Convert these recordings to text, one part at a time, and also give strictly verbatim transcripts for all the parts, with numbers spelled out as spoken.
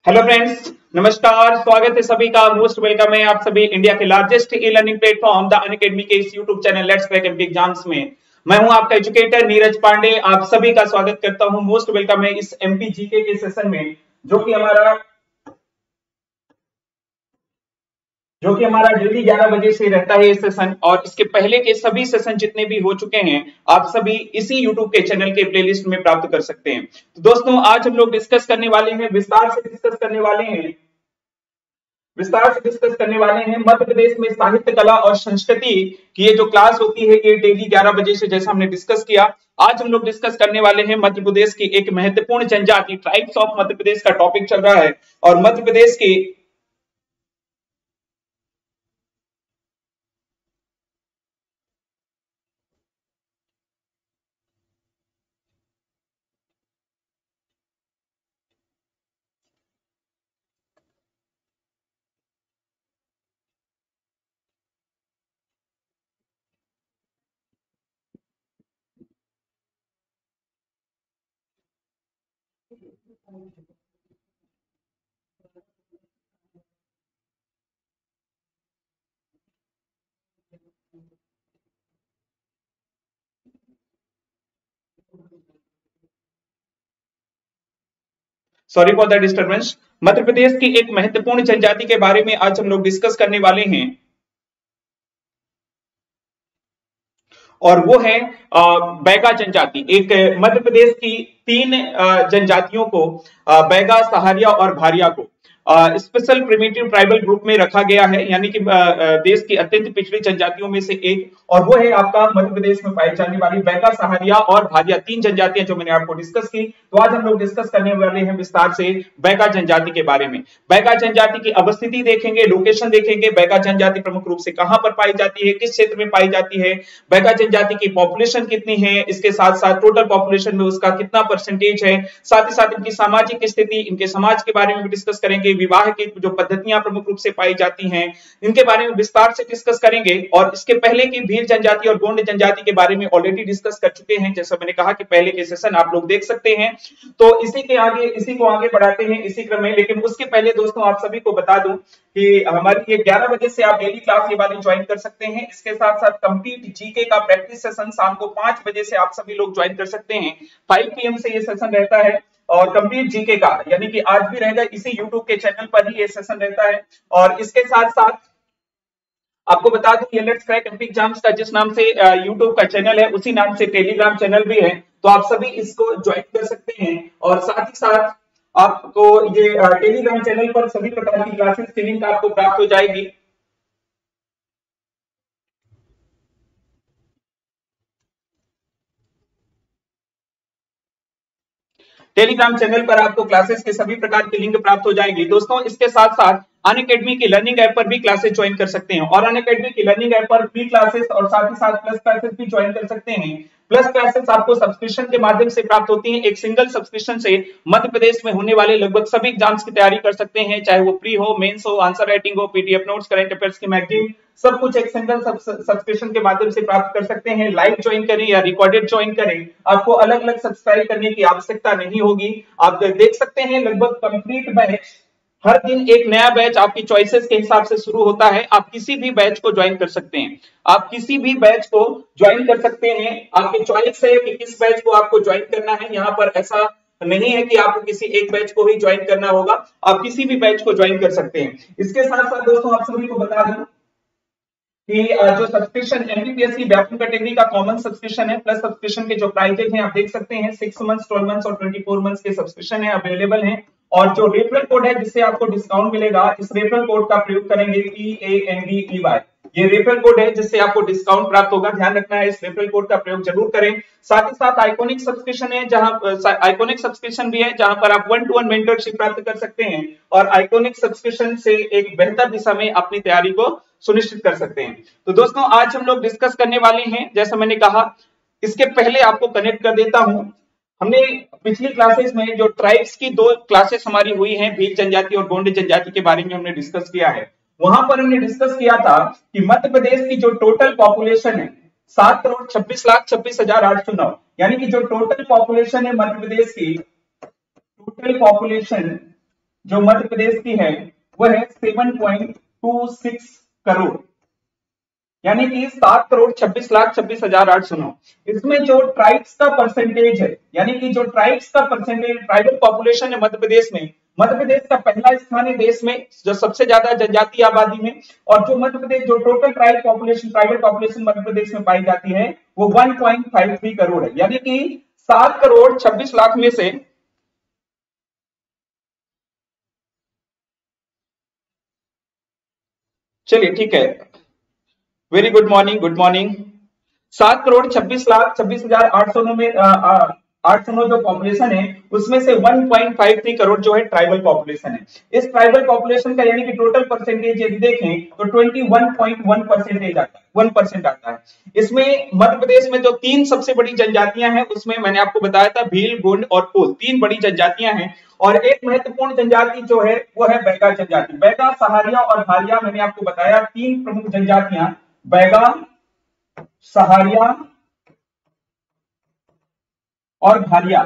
Hello friends, नमस्कार। स्वागत है सभी का, मोस्ट वेलकम है आप सभी इंडिया के largest e learning platform the Unacademy के इस YouTube channel let's crack MP exams में। मैं हूं आपका एजुकेटर नीरज पांडे। आप सभी का स्वागत करता हूं, मोस्ट वेलकम है इस एमपी जीके के सेशन में, जो कि हमारा जो कि हमारा डेली ग्यारह बजे से रहता है ये सेशन। और इसके पहले के सभी सेशन जितने भी हो चुके हैं आप सभी इसी यूट्यूब के चैनल के प्लेलिस्ट में प्राप्त कर सकते हैं। तो दोस्तों, आज हम लोग डिस्कस करने वाले हैं, विस्तार से डिस्कस करने वाले हैं विस्तार से डिस्कस करने वाले हैं मध्य प्रदेश में साहित्य कला और संस्कृति की ये जो क्लास होती है ये डेली ग्यारह बजे से, जैसा हमने डिस्कस किया। आज हम लोग डिस्कस करने वाले हैं मध्य प्रदेश की एक महत्वपूर्ण जनजाति, ट्राइब्स ऑफ मध्य प्रदेश का टॉपिक चल रहा है। और मध्य प्रदेश की sorry for the disturbance. Madhya Pradesh की एक महत्वपूर्ण जनजाति के बारे में आज हम लोग डिस्कस करने वाले हैं, और वो है बैगा जनजाति। एक मध्य प्रदेश की तीन जनजातियों को, बैगा, सहारिया और भारिया को स्पेशल प्रिमिटिव ट्राइबल ग्रुप में रखा गया है, यानी कि देश की अत्यंत पिछड़ी जनजातियों में से एक। और वो है आपका मध्य प्रदेश में पाई जाने वाली बैगा, सहारिया और भारिया, तीन जनजातियां जो मैंने आपको डिस्कस की। तो आज हम लोग डिस्कस करने वाले हैं विस्तार से बैगा जनजाति के बारे में। बैगा जनजाति की अवस्थिति देखेंगे, लोकेशन देखेंगे, बैगा जनजाति प्रमुख रूप से कहां पर पाई जाती है, किस क्षेत्र में पाई जाती है, बैगा जनजाति की पॉपुलेशन कितनी है, इसके साथ साथ टोटल पॉपुलेशन में उसका कितना परसेंटेज है, साथ ही साथ इनकी सामाजिक स्थिति, इनके समाज के बारे में भी डिस्कस करेंगे, विवाह की जो पद्धतियां प्रमुख रूप से पाई जाती हैं इनके बारे में विस्तार से डिस्कस करेंगे। और इसके पहले की भील जनजाति और गोंड जनजाति के बारे में ऑलरेडी डिस्कस कर चुके हैं, जैसा मैंने कहा कि पहले के सेशन आप लोग देख सकते हैं। तो इसी के आगे इसी को आगे बढ़ाते हैं इसी क्रम में। लेकिन उसके पहले दोस्तों आप सभी को बता दूं कि हमारी ये ग्यारह बजे से आप डेली क्लास ये वाली ज्वाइन कर सकते हैं। इसके साथ साथ कंप्लीट जीके का प्रैक्टिस सेशन शाम को पांच बजे से आप सभी लोग ज्वाइन कर सकते हैं। फाइव पी एम से ये सेशन रहता है। और कंप्लीट जीके का यानी कि आज भी रहेगा, इसी यूट्यूब के चैनल पर ही ये सेशन रहता है। और इसके साथ साथ आपको बता दूं, ये लेट्स क्रैक एमपी एग्जाम्स का जिस नाम से यूट्यूब का चैनल है उसी नाम से टेलीग्राम चैनल भी है, तो आप सभी इसको ज्वाइन कर सकते हैं। और साथ ही साथ आपको ये टेलीग्राम चैनल पर सभी प्रकार की क्लासेस की लिंक आपको प्राप्त हो जाएगी। टेलीग्राम चैनल पर आपको क्लासेस के सभी प्रकार की लिंक प्राप्त हो जाएगी। दोस्तों, इसके साथ साथ अनअकैडमी की लर्निंग ऐप पर भी क्लासेस ज्वाइन कर सकते हैं। और अनअकैडमी की लर्निंग ऐप पर फ्री क्लासेस और साथ ही साथ प्लस क्लासेस भी ज्वाइन कर सकते हैं। प्लस क्लासेस आपको सब्सक्रिप्शन के माध्यम से प्राप्त होती हैं। एक सिंगल सब्सक्रिप्शन से मध्य प्रदेश में होने वाले लगभग सभी एग्जाम्स की तैयारी कर सकते हैं, चाहे वो प्री हो, मेंस हो, आंसर राइटिंग हो, पीडीएफ नोट्स, करंट अफेयर्स की मैगजीन, सब कुछ एक सिंगल सब्सक्रिप्शन के माध्यम से प्राप्त कर सकते हैं। लाइव ज्वाइन करें या रिकॉर्डेड ज्वाइन करें, आपको अलग अलग सब्सक्राइब करने की आवश्यकता नहीं होगी। आप देख सकते हैं लगभग कंप्लीट बैच, हर दिन एक नया बैच आपकी चॉइसेस के हिसाब से शुरू होता है। आप किसी भी बैच को ज्वाइन कर सकते हैं, आप किसी भी बैच को ज्वाइन कर सकते हैं। आपकी चॉइस है कि किस बैच को आपको ज्वाइन करना है। यहाँ पर ऐसा नहीं है कि आपको किसी एक बैच को ही ज्वाइन करना होगा, आप किसी भी बैच को ज्वाइन कर सकते हैं। इसके साथ साथ दोस्तों आप सभी को बता दूं कि जो सब्सक्रिप्शन एमपीपीएस की व्यापक कैटेगरी का कॉमन सब्सक्रिप्शन है, प्लस सब्सक्रिप्शन के जो प्राइजेस हैं आप देख सकते हैं, सिक्स मंथ्स, ट्वेल्व मंथ्स और ट्वेंटी फोर मंथ्स के सब्सक्रिप्शन है अवेलेबल हैं। और जो रेफरल कोड है जिससे आपको डिस्काउंट मिलेगा, इस रेफरल कोड का प्रयोग करेंगे P A N D E Y. ये रेफरल कोड है जिससे आपको डिस्काउंट प्राप्त होगा, ध्यान रखना है, इस रेफरल कोड का प्रयोग जरूर करें। साथ ही साथ आइकॉनिक सब्सक्रिप्शन है, जहां आइकॉनिक सब्सक्रिप्शन भी है जहां पर आप वन टू वन मेंटरशिप प्राप्त कर सकते हैं और आइकॉनिक सब्सक्रिप्शन से एक बेहतर दिशा में अपनी तैयारी को सुनिश्चित कर सकते हैं। तो दोस्तों आज हम लोग डिस्कस करने वाले हैं, जैसा मैंने कहा, इसके पहले आपको कनेक्ट कर देता हूं। हमने पिछली क्लासेस में जो ट्राइब्स की दो क्लासेस हमारी हुई हैं, भील जनजाति और गोंड जनजाति के बारे में हमने डिस्कस किया है। वहां पर हमने डिस्कस किया था कि मध्य प्रदेश की जो टोटल पॉपुलेशन है सात करोड़ छब्बीस लाख छब्बीस हजार आठ सौ नौ, यानी कि जो टोटल पॉपुलेशन है मध्य प्रदेश की, टोटल पॉपुलेशन जो मध्य प्रदेश की है वो है seven point two six crore, यानी कि सात करोड़ छब्बीस लाख छब्बीस हजार आठ सौ नौ। इसमें जो ट्राइब्स का परसेंटेज है, यानी कि जो ट्राइब्स का परसेंटेज ट्राइबल पॉपुलेशन है मध्य प्रदेश में, मध्य प्रदेश का पहला स्थान है देश में जो सबसे ज्यादा जनजातीय आबादी में। और जो मध्य प्रदेश जो total tribe population tribal population Madhya Pradesh में पाई जाती है वो one point five three crore है, यानी कि सात करोड़ छब्बीस लाख में से चलिए ठीक है, very good morning, good morning. सात करोड़ छब्बीस लाख छब्बीस हजार आठ सौ नौ में आठ सौ नौ जो पॉपुलेशन है उसमें से one point five three crore जो है ट्राइबल पॉपुलेशन है। इस ट्राइबल पॉपुलेशन का यानी कि टोटल परसेंटेज यदि देखें तो इक्कीस पॉइंट वन परसेंटेज आता है, वन परसेंट आता है। इसमें मध्य प्रदेश में जो तीन सबसे बड़ी जनजातियां हैं उसमें मैंने आपको बताया था भील, गोंड और कोल, तीन बड़ी जनजातियां हैं। और एक महत्वपूर्ण जनजाति जो है वो है बैगा जनजाति। बैगा, सहारिया और भारिया मैंने आपको बताया तीन प्रमुख जनजातियां, बैगा, सहारिया और भारिया,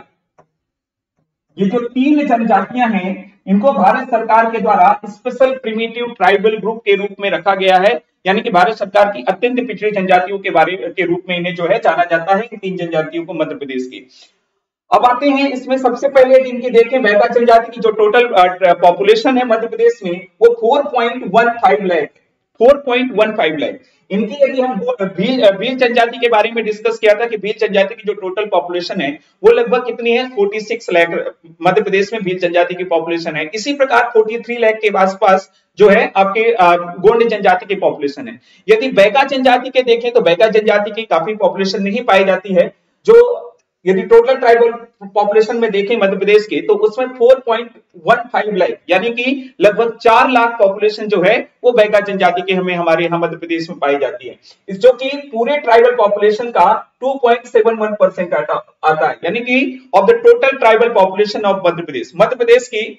ये जो तीन जनजातियां हैं इनको भारत सरकार के द्वारा स्पेशल प्रिमिटिव ट्राइबल ग्रुप के रूप में रखा गया है, यानी कि भारत सरकार की अत्यंत पिछड़ी जनजातियों के बारे के रूप में इन्हें जो है जाना जाता है, इन तीन जनजातियों को मध्य प्रदेश की। अब आते हैं इसमें सबसे पहले इनकी देखें बैगा जनजाति की जो टोटल पॉपुलेशन है मध्य प्रदेश में वो four point one five lakh four point one five lakh. इनकी यदि हम भील भील जनजाति के बारे में डिस्कस किया था कि भील जनजाति की जो टोटल पॉपुलेशन है वो लगभग कितनी है छियालीस लाख मध्य प्रदेश में भील जनजाति की पॉपुलेशन है। इसी प्रकार तैंतालीस लाख के आसपास जो है आपके गोंड जनजाति की पॉपुलेशन है। यदि बैगा जनजाति के देखें तो बैगा जनजाति की काफी पॉपुलेशन नहीं पाई जाती है। जो यदि टोटल ट्राइबल पॉपुलेशन में देखें मध्य प्रदेश के तो उसमें four point one five lakh यानी कि लगभग चार लाख पॉपुलेशन जो है वो बैगा जनजाति के हमें हमारे यहाँ मध्य प्रदेश में पाई जाती है, जो कि पूरे ट्राइबल पॉपुलेशन का two point seven one percent आता है, यानी कि of the total tribal population of Madhya Pradesh. Madhya Pradesh की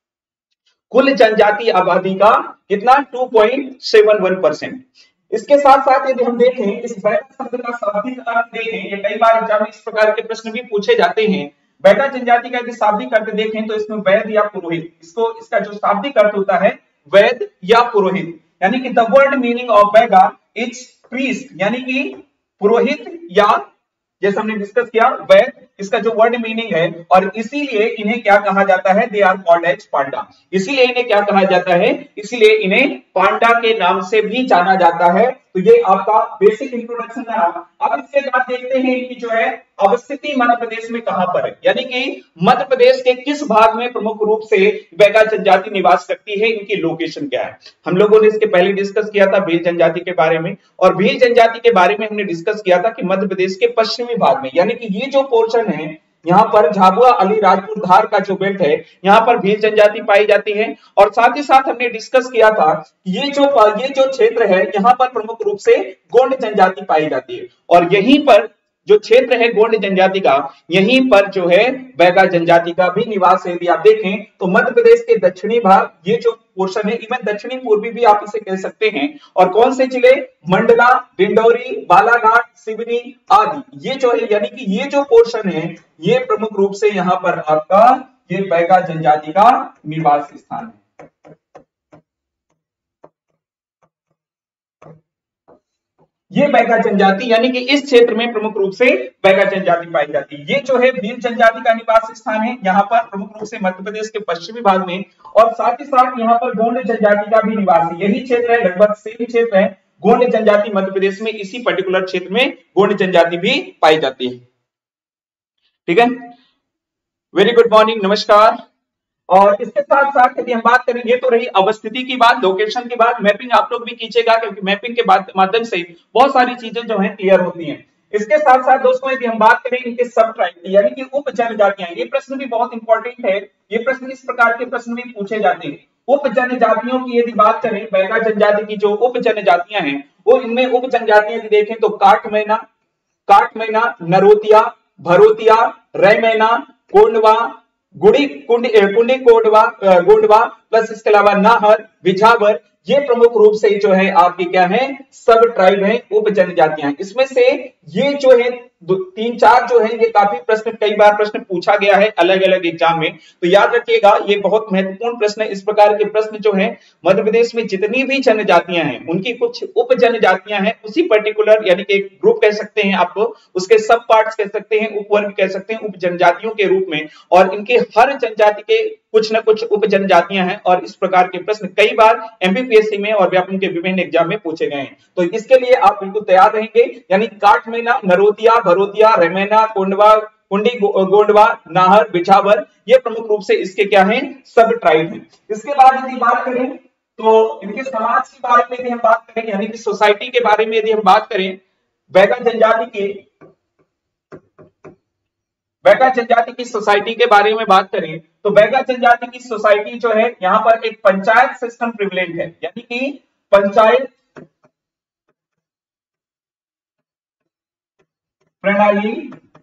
कुल जनजाति आबादी का कितना two point seven one percent. इसके साथ साथ यदि हम देखें इस बैगा शब्द का शाब्दिक अर्थ देखें, ये कई बार एग्जाम में इस प्रकार के प्रश्न भी पूछे जाते हैं। बैगा जनजाति का यदि शाब्दिक अर्थ देखें तो इसमें वैद्य या पुरोहित, इसको इसका जो शाब्दिक अर्थ होता है वैद्य या पुरोहित, यानी कि the word meaning of Baiga is priest, यानी कि पुरोहित या जैसे हमने डिस्कस किया वैद्य, इसका जो वर्ड मीनिंग है। और इसीलिए इन्हें क्या कहा जाता है, they are called as panda. इसीलिए इन्हें क्या कहा जाता है, इसीलिए इन्हें पांडा के नाम से भी जाना जाता है। तो ये आपका बेसिक इंट्रोडक्शन रहा। अब इसके बाद देखते हैं इनकी जो है अवस्थिति मध्य प्रदेश में कहां पर है, यानी कि मध्य प्रदेश के किस भाग में प्रमुख रूप से बैगा जनजाति निवास करती है, इनकी लोकेशन क्या है। हम लोगों ने इसके पहले डिस्कस किया था भील जनजाति के बारे में, और भील जनजाति के बारे में हमने डिस्कस किया था कि मध्य प्रदेश के पश्चिमी भाग में, यानी कि ये जो पोर्शन है यहाँ पर झाबुआ, अलीराजपुर, धार का जो बेल्ट है यहाँ पर भील जनजाति पाई जाती है। और साथ ही साथ हमने डिस्कस किया था ये जो ये जो क्षेत्र है यहाँ पर प्रमुख रूप से गोंड जनजाति पाई जाती है। और यहीं पर जो क्षेत्र है गोंड जनजाति का, यहीं पर जो है बैगा जनजाति का भी निवास है। यदि आप देखें तो मध्य प्रदेश के दक्षिणी भाग, ये जो पोर्शन है, इवन दक्षिणी पूर्वी भी आप इसे कह सकते हैं। और कौन से जिले, मंडला, डिंडौरी, बालाघाट, सिवनी आदि, ये जो है यानी कि ये जो पोर्शन है ये प्रमुख रूप से यहाँ पर आपका ये बैगा जनजाति का निवास स्थान है। ये बैगा जनजाति यानी कि इस क्षेत्र में प्रमुख रूप से बैगा जनजाति पाई जाती है। ये जो है भील जनजाति का निवास स्थान है यहाँ पर प्रमुख रूप से मध्य प्रदेश के पश्चिमी भाग में। और साथ ही साथ यहाँ पर गोंड जनजाति का भी निवास है, यही क्षेत्र है, लगभग सेम क्षेत्र है। गोंड जनजाति मध्य प्रदेश में इसी पर्टिकुलर क्षेत्र में गोंड जनजाति भी पाई जाती है। ठीक है, वेरी गुड मॉर्निंग, नमस्कार। और इसके साथ साथ यदि हम बात करें, ये तो रही अवस्थिति की बात, लोकेशन की बात। मैपिंग आप लोग भी कीजिएगा क्योंकि मैपिंग के माध्यम से बहुत सारी चीजें जो हैं क्लियर होती हैं। इसके साथ साथ दोस्तों यदि हम बात करें इनके सब ट्राइब की यानी कि उप जनजातियां, ये प्रश्न भी बहुत इंपॉर्टेंट है। ये प्रश्न इस प्रकार के प्रश्न भी पूछे जाते हैं। उप जनजातियों की यदि बात करें, बैगा जनजाति की जो उप जनजातियां हैं वो इनमें उप जनजातियां यदि देखें तो काट मैना, काट मैना, नरोतिया, भरोतिया, रैमैना, कोंडवा, गुड़ी कुंडी कुंडी कोडवा गोंडवा, प्लस इसके अलावा नाहर, बिझावर, ये प्रमुख रूप से जो है आपकी क्या है सब ट्राइब है, उप जनजातियां। इसमें से ये जो है तीन चार जो है ये काफी प्रश्न, कई बार प्रश्न पूछा गया है अलग अलग एग्जाम में, तो याद रखिएगा ये बहुत महत्वपूर्ण प्रश्न है। इस प्रकार के प्रश्न जो है मध्य प्रदेश में जितनी भी जनजातियां हैं उनकी कुछ उप जनजातियां हैं, उसी पर्टिकुलर यानी कि एक ग्रुप कह सकते हैं आपको, उसके सब पार्ट्स कह सकते हैं, उपवर्ग कह सकते हैं, उप जनजातियों के रूप में, और इनके हर जनजाति के कुछ न कुछ उप जनजातियां हैं, और इस प्रकार के प्रश्न कई बार एमपीपीएससी में और व्यापम के विभिन्न एग्जाम में पूछे गए हैं। तो इसके लिए आप बिल्कुल तैयार रहेंगे। यानी काटमेना, नरोतिया, भरोतिया, रेमेना, कोंडवा, कुंडी, गोंडवा, नाहर, बिछावर, ये प्रमुख रूप से इसके क्या हैं, सब ट्राइब हैं। इसके बाद यदि बात करें तो इनके समाज के बारे में यदि हम बात करें, यानी कि सोसाइटी के बारे में यदि हम बात करें, बैगा जनजाति की बैगा जनजाति की सोसाइटी के बारे में बात करें तो बैगा जनजाति की सोसाइटी जो है यहाँ पर एक पंचायत सिस्टम प्रिविलेंट है, यानी कि पंचायत प्रणाली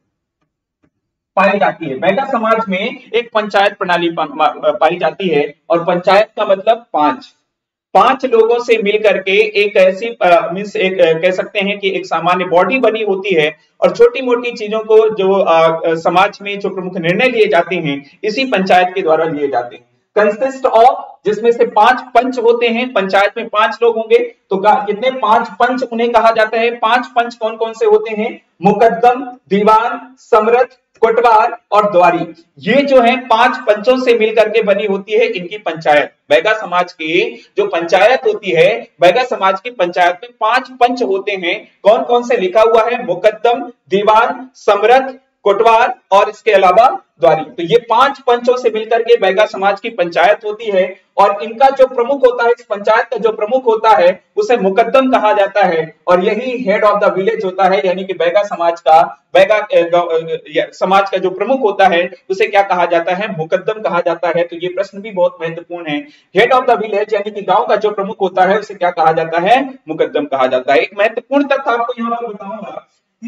पाई जाती है। बैगा समाज में एक पंचायत प्रणाली पाई जाती है, और पंचायत का मतलब पांच पांच लोगों से मिलकर के एक ऐसी मींस एक आ, कह सकते हैं कि एक सामान्य बॉडी बनी होती है, और छोटी मोटी चीजों को जो आ, समाज में जो प्रमुख निर्णय लिए जाते हैं इसी पंचायत के द्वारा लिए जाते हैं। कंसिस्ट ऑफ, जिसमें से पांच पंच होते हैं, पंचायत में पांच लोग होंगे, तो कितने, पांच पंच उन्हें कहा जाता है। पांच पंच कौन कौन से होते हैं, मुकद्दम, दीवान, समरथ, कोटवार और द्वारी। ये जो है पांच पंचों से मिलकर के बनी होती है इनकी पंचायत। बैगा समाज की जो पंचायत होती है, बैगा समाज की पंचायत में पांच पंच होते हैं। कौन कौन से लिखा हुआ है, मुकद्दम, दीवान, समरथ, कोटवार और इसके अलावा द्वारी। तो ये पांच पंचों से मिलकर के बैगा समाज की पंचायत होती है, और इनका जो प्रमुख होता है, इस पंचायत का जो प्रमुख होता है उसे मुकद्दम कहा जाता है, और यही हेड ऑफ द विलेज होता है। यानी कि बैगा समाज का बैगा समाज का जो प्रमुख होता है उसे क्या कहा जाता है, मुकद्दम कहा जाता है। तो ये प्रश्न भी बहुत महत्वपूर्ण है। हेड ऑफ द विलेज यानी कि गांव का जो प्रमुख होता है उसे क्या कहा जाता है, मुकद्दम कहा जाता है। एक महत्वपूर्ण तथ्य आपको यहाँ पर बताऊंगा,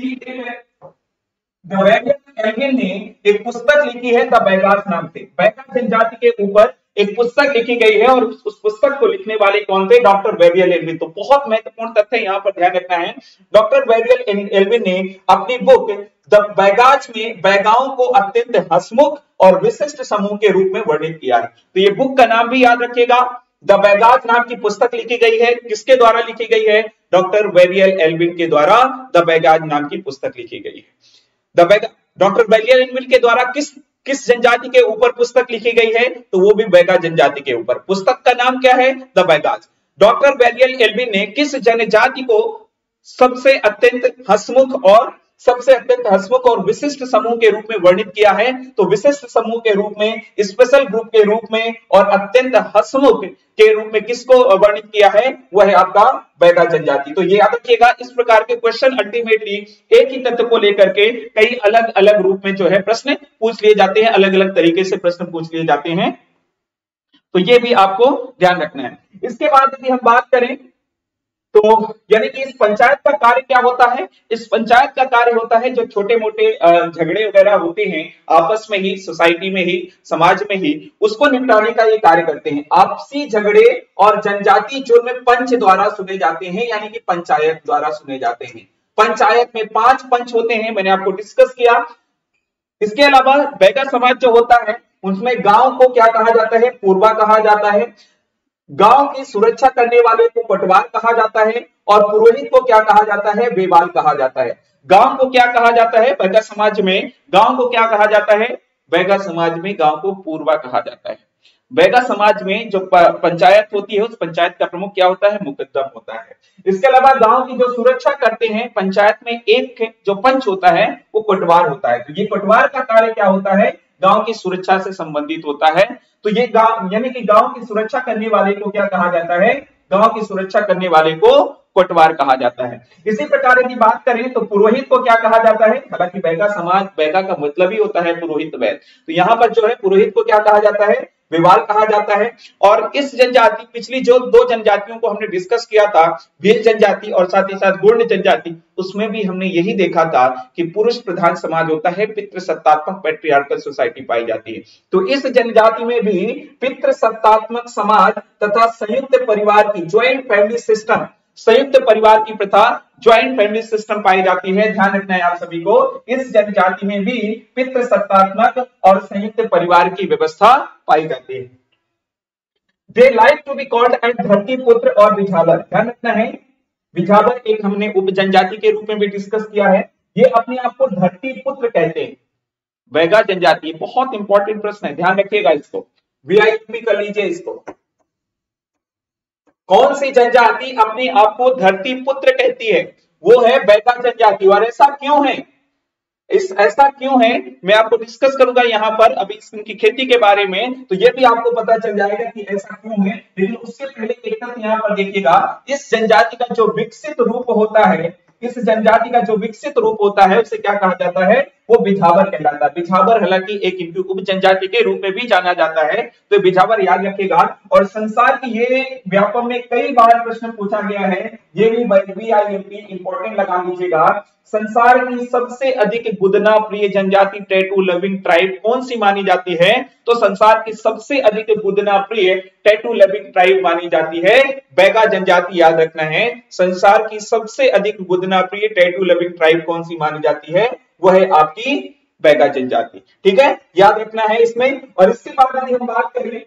एल्विन ने एक पुस्तक लिखी है द बैगास नाम से। बैगा जनजाति के ऊपर एक पुस्तक लिखी गई है, और उस पुस्तक को लिखने वाले कौन थे, डॉक्टर वेरियल एल्विन। तो बहुत महत्वपूर्ण तथ्य यहाँ पर ध्यान रखना है। डॉक्टर वेरियल एल्विन ने अपनी बुक द बैगाज में बैगाओं को अत्यंत हंसमुख और विशिष्ट समूह के रूप में वर्णित किया है। तो ये बुक का नाम भी याद रखिएगा, द बैगाज नाम की पुस्तक लिखी गई है। किसके द्वारा लिखी गई है, डॉक्टर वेरियल एल्विन के द्वारा द बैगाज नाम की पुस्तक लिखी गई है। डॉक्टर वेरियल एल्विन के द्वारा किस किस जनजाति के ऊपर पुस्तक लिखी गई है, तो वो भी बैगा जनजाति के ऊपर। पुस्तक का नाम क्या है, the Baigas. Doctor Verrier Elwin ने किस जनजाति को सबसे अत्यंत हंसमुख और सबसे अत्यंत हंसमुख और विशिष्ट समूह के रूप में वर्णित किया है, तो विशिष्ट समूह के रूप में, स्पेशल ग्रुप के रूप में और अत्यंत हंसमुख के रूप में किसको वर्णित किया है, वह है आपका बैगा जनजाति। तो ये याद रखिएगा, इस प्रकार के क्वेश्चन अल्टीमेटली एक ही तत्व को लेकर के कई अलग अलग रूप में जो है प्रश्न पूछ लिए जाते हैं, अलग अलग तरीके से प्रश्न पूछ लिए जाते हैं। तो ये भी आपको ध्यान रखना है। इसके बाद यदि हम बात करें तो यानी कि इस पंचायत का कार्य क्या होता है, इस पंचायत का कार्य होता है जो छोटे मोटे झगड़े वगैरह होते हैं आपस में ही, सोसाइटी में ही, समाज में ही, उसको निपटाने का ये कार्य करते हैं। आपसी झगड़े और जनजाति जुर्म पंच द्वारा सुने जाते हैं, यानी कि पंचायत द्वारा सुने जाते हैं। पंचायत में पांच पंच होते हैं, मैंने आपको डिस्कस किया। इसके अलावा बैगा समाज जो होता है उसमें गांव को क्या कहा जाता है, पूर्वा कहा जाता है। गांव की सुरक्षा करने वाले को पटवार कहा जाता है, और पुरोहित को क्या कहा जाता है, बेवाल कहा जाता है। गांव को क्या कहा जाता है, बैगा समाज में गांव को क्या कहा जाता है, बैगा समाज में गांव को पूर्वा कहा जाता है। बैगा समाज में जो पंचायत होती है उस पंचायत का प्रमुख क्या होता है, मुकद्दम होता है। इसके अलावा गांव की जो सुरक्षा करते हैं पंचायत में एक जो पंच होता है वो पटवार होता है। तो ये पटवार का कार्य क्या होता है, गांव की सुरक्षा से संबंधित होता है। तो ये गांव यानी कि गांव की सुरक्षा करने वाले को क्या कहा जाता है, गांव की सुरक्षा करने वाले को कोटवार कहा जाता है। इसी प्रकार की बात करें तो पुरोहित को क्या कहा जाता है, हालांकि बैगा समाज, बैगा का मतलब ही होता है पुरोहित वैद, तो यहाँ पर जो है पुरोहित को क्या कहा जाता है, विवाल कहा जाता है। और इस जनजाति, पिछली जो दो जनजातियों को हमने डिस्कस किया था, भील जनजाति और साथ ही साथ गोंड जनजाति, उसमें भी हमने यही देखा था कि पुरुष प्रधान समाज होता है, पितृसत्तात्मक पैट्रियार्कल सोसाइटी पाई जाती है। तो इस जनजाति में भी पितृसत्तात्मक समाज तथा संयुक्त परिवार की ज्वाइंट फैमिली सिस्टम संयुक्त परिवार की प्रथा, ज्वाइंट फैमिली सिस्टम पाई जाती है। ध्यान रखना है आप सभी को, इस जनजाति में भी पितृसत्तात्मक और संयुक्त परिवार की व्यवस्था पाई जाती है। They like to be called as dharti putra और बिझावर। ध्यान रखना है, बिझावर एक हमने उप जनजाति के रूप में भी डिस्कस किया है। ये अपने आप को धरती पुत्र कहते हैं। बैगा जनजाति बहुत इंपॉर्टेंट प्रश्न है, ध्यान रखिएगा इसको, वीआईपी कर लीजिए इसको। कौन सी जनजाति अपने आप को धरती पुत्र कहती है? वो है बैगा जनजाति। और ऐसा क्यों है, इस ऐसा क्यों है मैं आपको डिस्कस करूंगा यहाँ पर अभी इनकी खेती के बारे में, तो ये भी आपको पता चल जाएगा कि ऐसा क्यों है। लेकिन उससे पहले एक तथ्य यहाँ पर देखिएगा, इस जनजाति का जो विकसित रूप होता है, इस जनजाति का जो विकसित रूप होता है उसे क्या कहा जाता है? वो बिझावर कहलाता है। बिझावर हालांकि एक इनकी उप जनजाति के रूप में भी जाना जाता है, तो बिझावर याद रखिएगा। और संसार की ये व्यापक में कई बार प्रश्न पूछा गया है, ये भी वीआईएमपी इंपॉर्टेंट लगा लीजिएगा। संसार की सबसे अधिक गुदना प्रिय जनजाति टैटू लविंग ट्राइब कौन सी मानी जाती है? तो संसार की सबसे अधिक गुदना प्रिय टैटू लविंग ट्राइब मानी जाती है बैगा जनजाति। याद रखना है, संसार की सबसे अधिक गुदना प्रिय टैटू लविंग ट्राइब कौन सी मानी जाती है? वो है आपकी बैगा जनजाति। ठीक है, याद रखना है इसमें। और इसके बाद यदि हम बात करें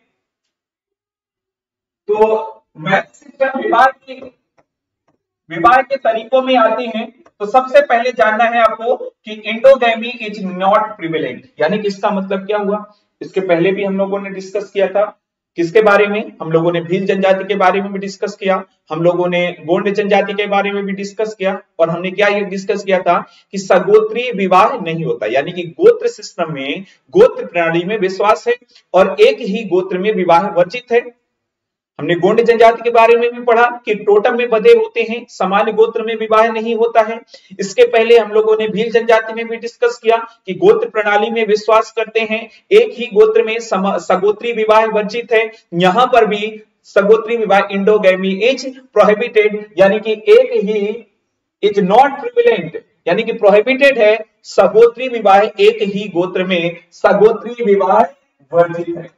तो मैथ सिस्टम विवाह की विवाह के तरीकों में आते हैं, तो सबसे पहले जानना है आपको कि इंडोगैमी इज नॉट प्रिवेलेंट। यानी कि इसका मतलब क्या हुआ? इसके पहले भी हम लोगों ने डिस्कस किया था। किसके बारे में? हम लोगों ने भील जनजाति के बारे में भी डिस्कस किया, हम लोगों ने गोंड जनजाति के बारे में भी डिस्कस किया, और हमने क्या ये डिस्कस किया था कि सगोत्रीय विवाह नहीं होता। यानी कि गोत्र सिस्टम में, गोत्र प्रणाली में विश्वास है और एक ही गोत्र में विवाह वर्जित है। हमने गोंड जनजाति के बारे में भी पढ़ा कि टोटम में बंधे होते हैं, सामान्य गोत्र में विवाह नहीं होता है। इसके पहले हम लोगों ने भील जनजाति में भी डिस्कस किया कि गोत्र प्रणाली में विश्वास करते हैं, एक ही गोत्र में सगोत्री विवाह वर्जित है। यहां पर भी सगोत्री विवाह इंडोगैमी इज प्रोहिबिटेड, यानी कि एक ही इज नॉट प्रिविलेंट, यानी कि प्रोहिबिटेड है सगोत्री विवाह, एक ही गोत्र में सगोत्री विवाह वर्जित है।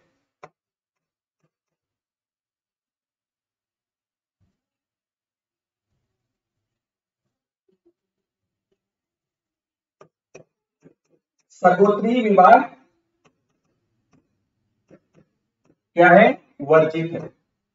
सगोत्री विवाह क्या है? वर्जित है।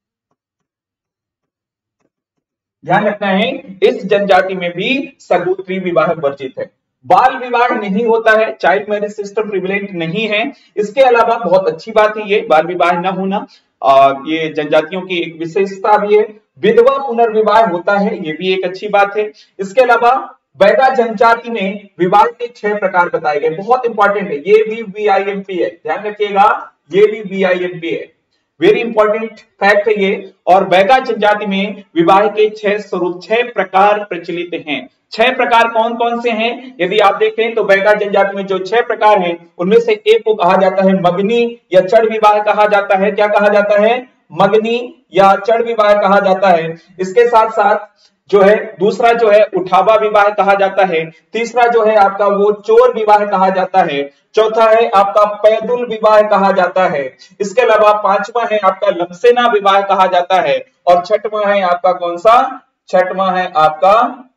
ध्यान रखना है, इस जनजाति में भी सगोत्री विवाह वर्जित है। बाल विवाह नहीं होता है, चाइल्ड मैरिज सिस्टम प्रिविलेंट नहीं है। इसके अलावा बहुत अच्छी बात है ये बाल विवाह न होना, और ये जनजातियों की एक विशेषता भी है। विधवा पुनर्विवाह होता है, ये भी एक अच्छी बात है। इसके अलावा बैगा जनजाति में विवाह के छह प्रकार बताए गए, बहुत इंपॉर्टेंट है, ये भी वीआईएमपी है, ध्यान रखिएगा, ये भी वीआईएमपी है, वेरी इंपॉर्टेंट फैक्ट है ये। और बैगा जनजाति में विवाह के छह स्वरूप, छह प्रकार प्रचलित हैं। छह प्रकार कौन कौन से हैं? यदि आप देखें तो बैगा जनजाति में जो छह प्रकार हैं उनमें से एक को कहा जाता है मगनी या चढ़ विवाह कहा जाता है। क्या कहा जाता है? मगनी या चढ़ विवाह कहा जाता है। इसके साथ साथ जो है दूसरा जो है उठावा विवाह कहा जाता है। तीसरा जो है आपका वो चोर विवाह कहा जाता है। चौथा है आपका पैदुल विवाह कहा जाता है। इसके अलावा पांचवा है आपका लमसेना विवाह कहा जाता है। और छठवां है आपका कौन सा? छठवां है आपका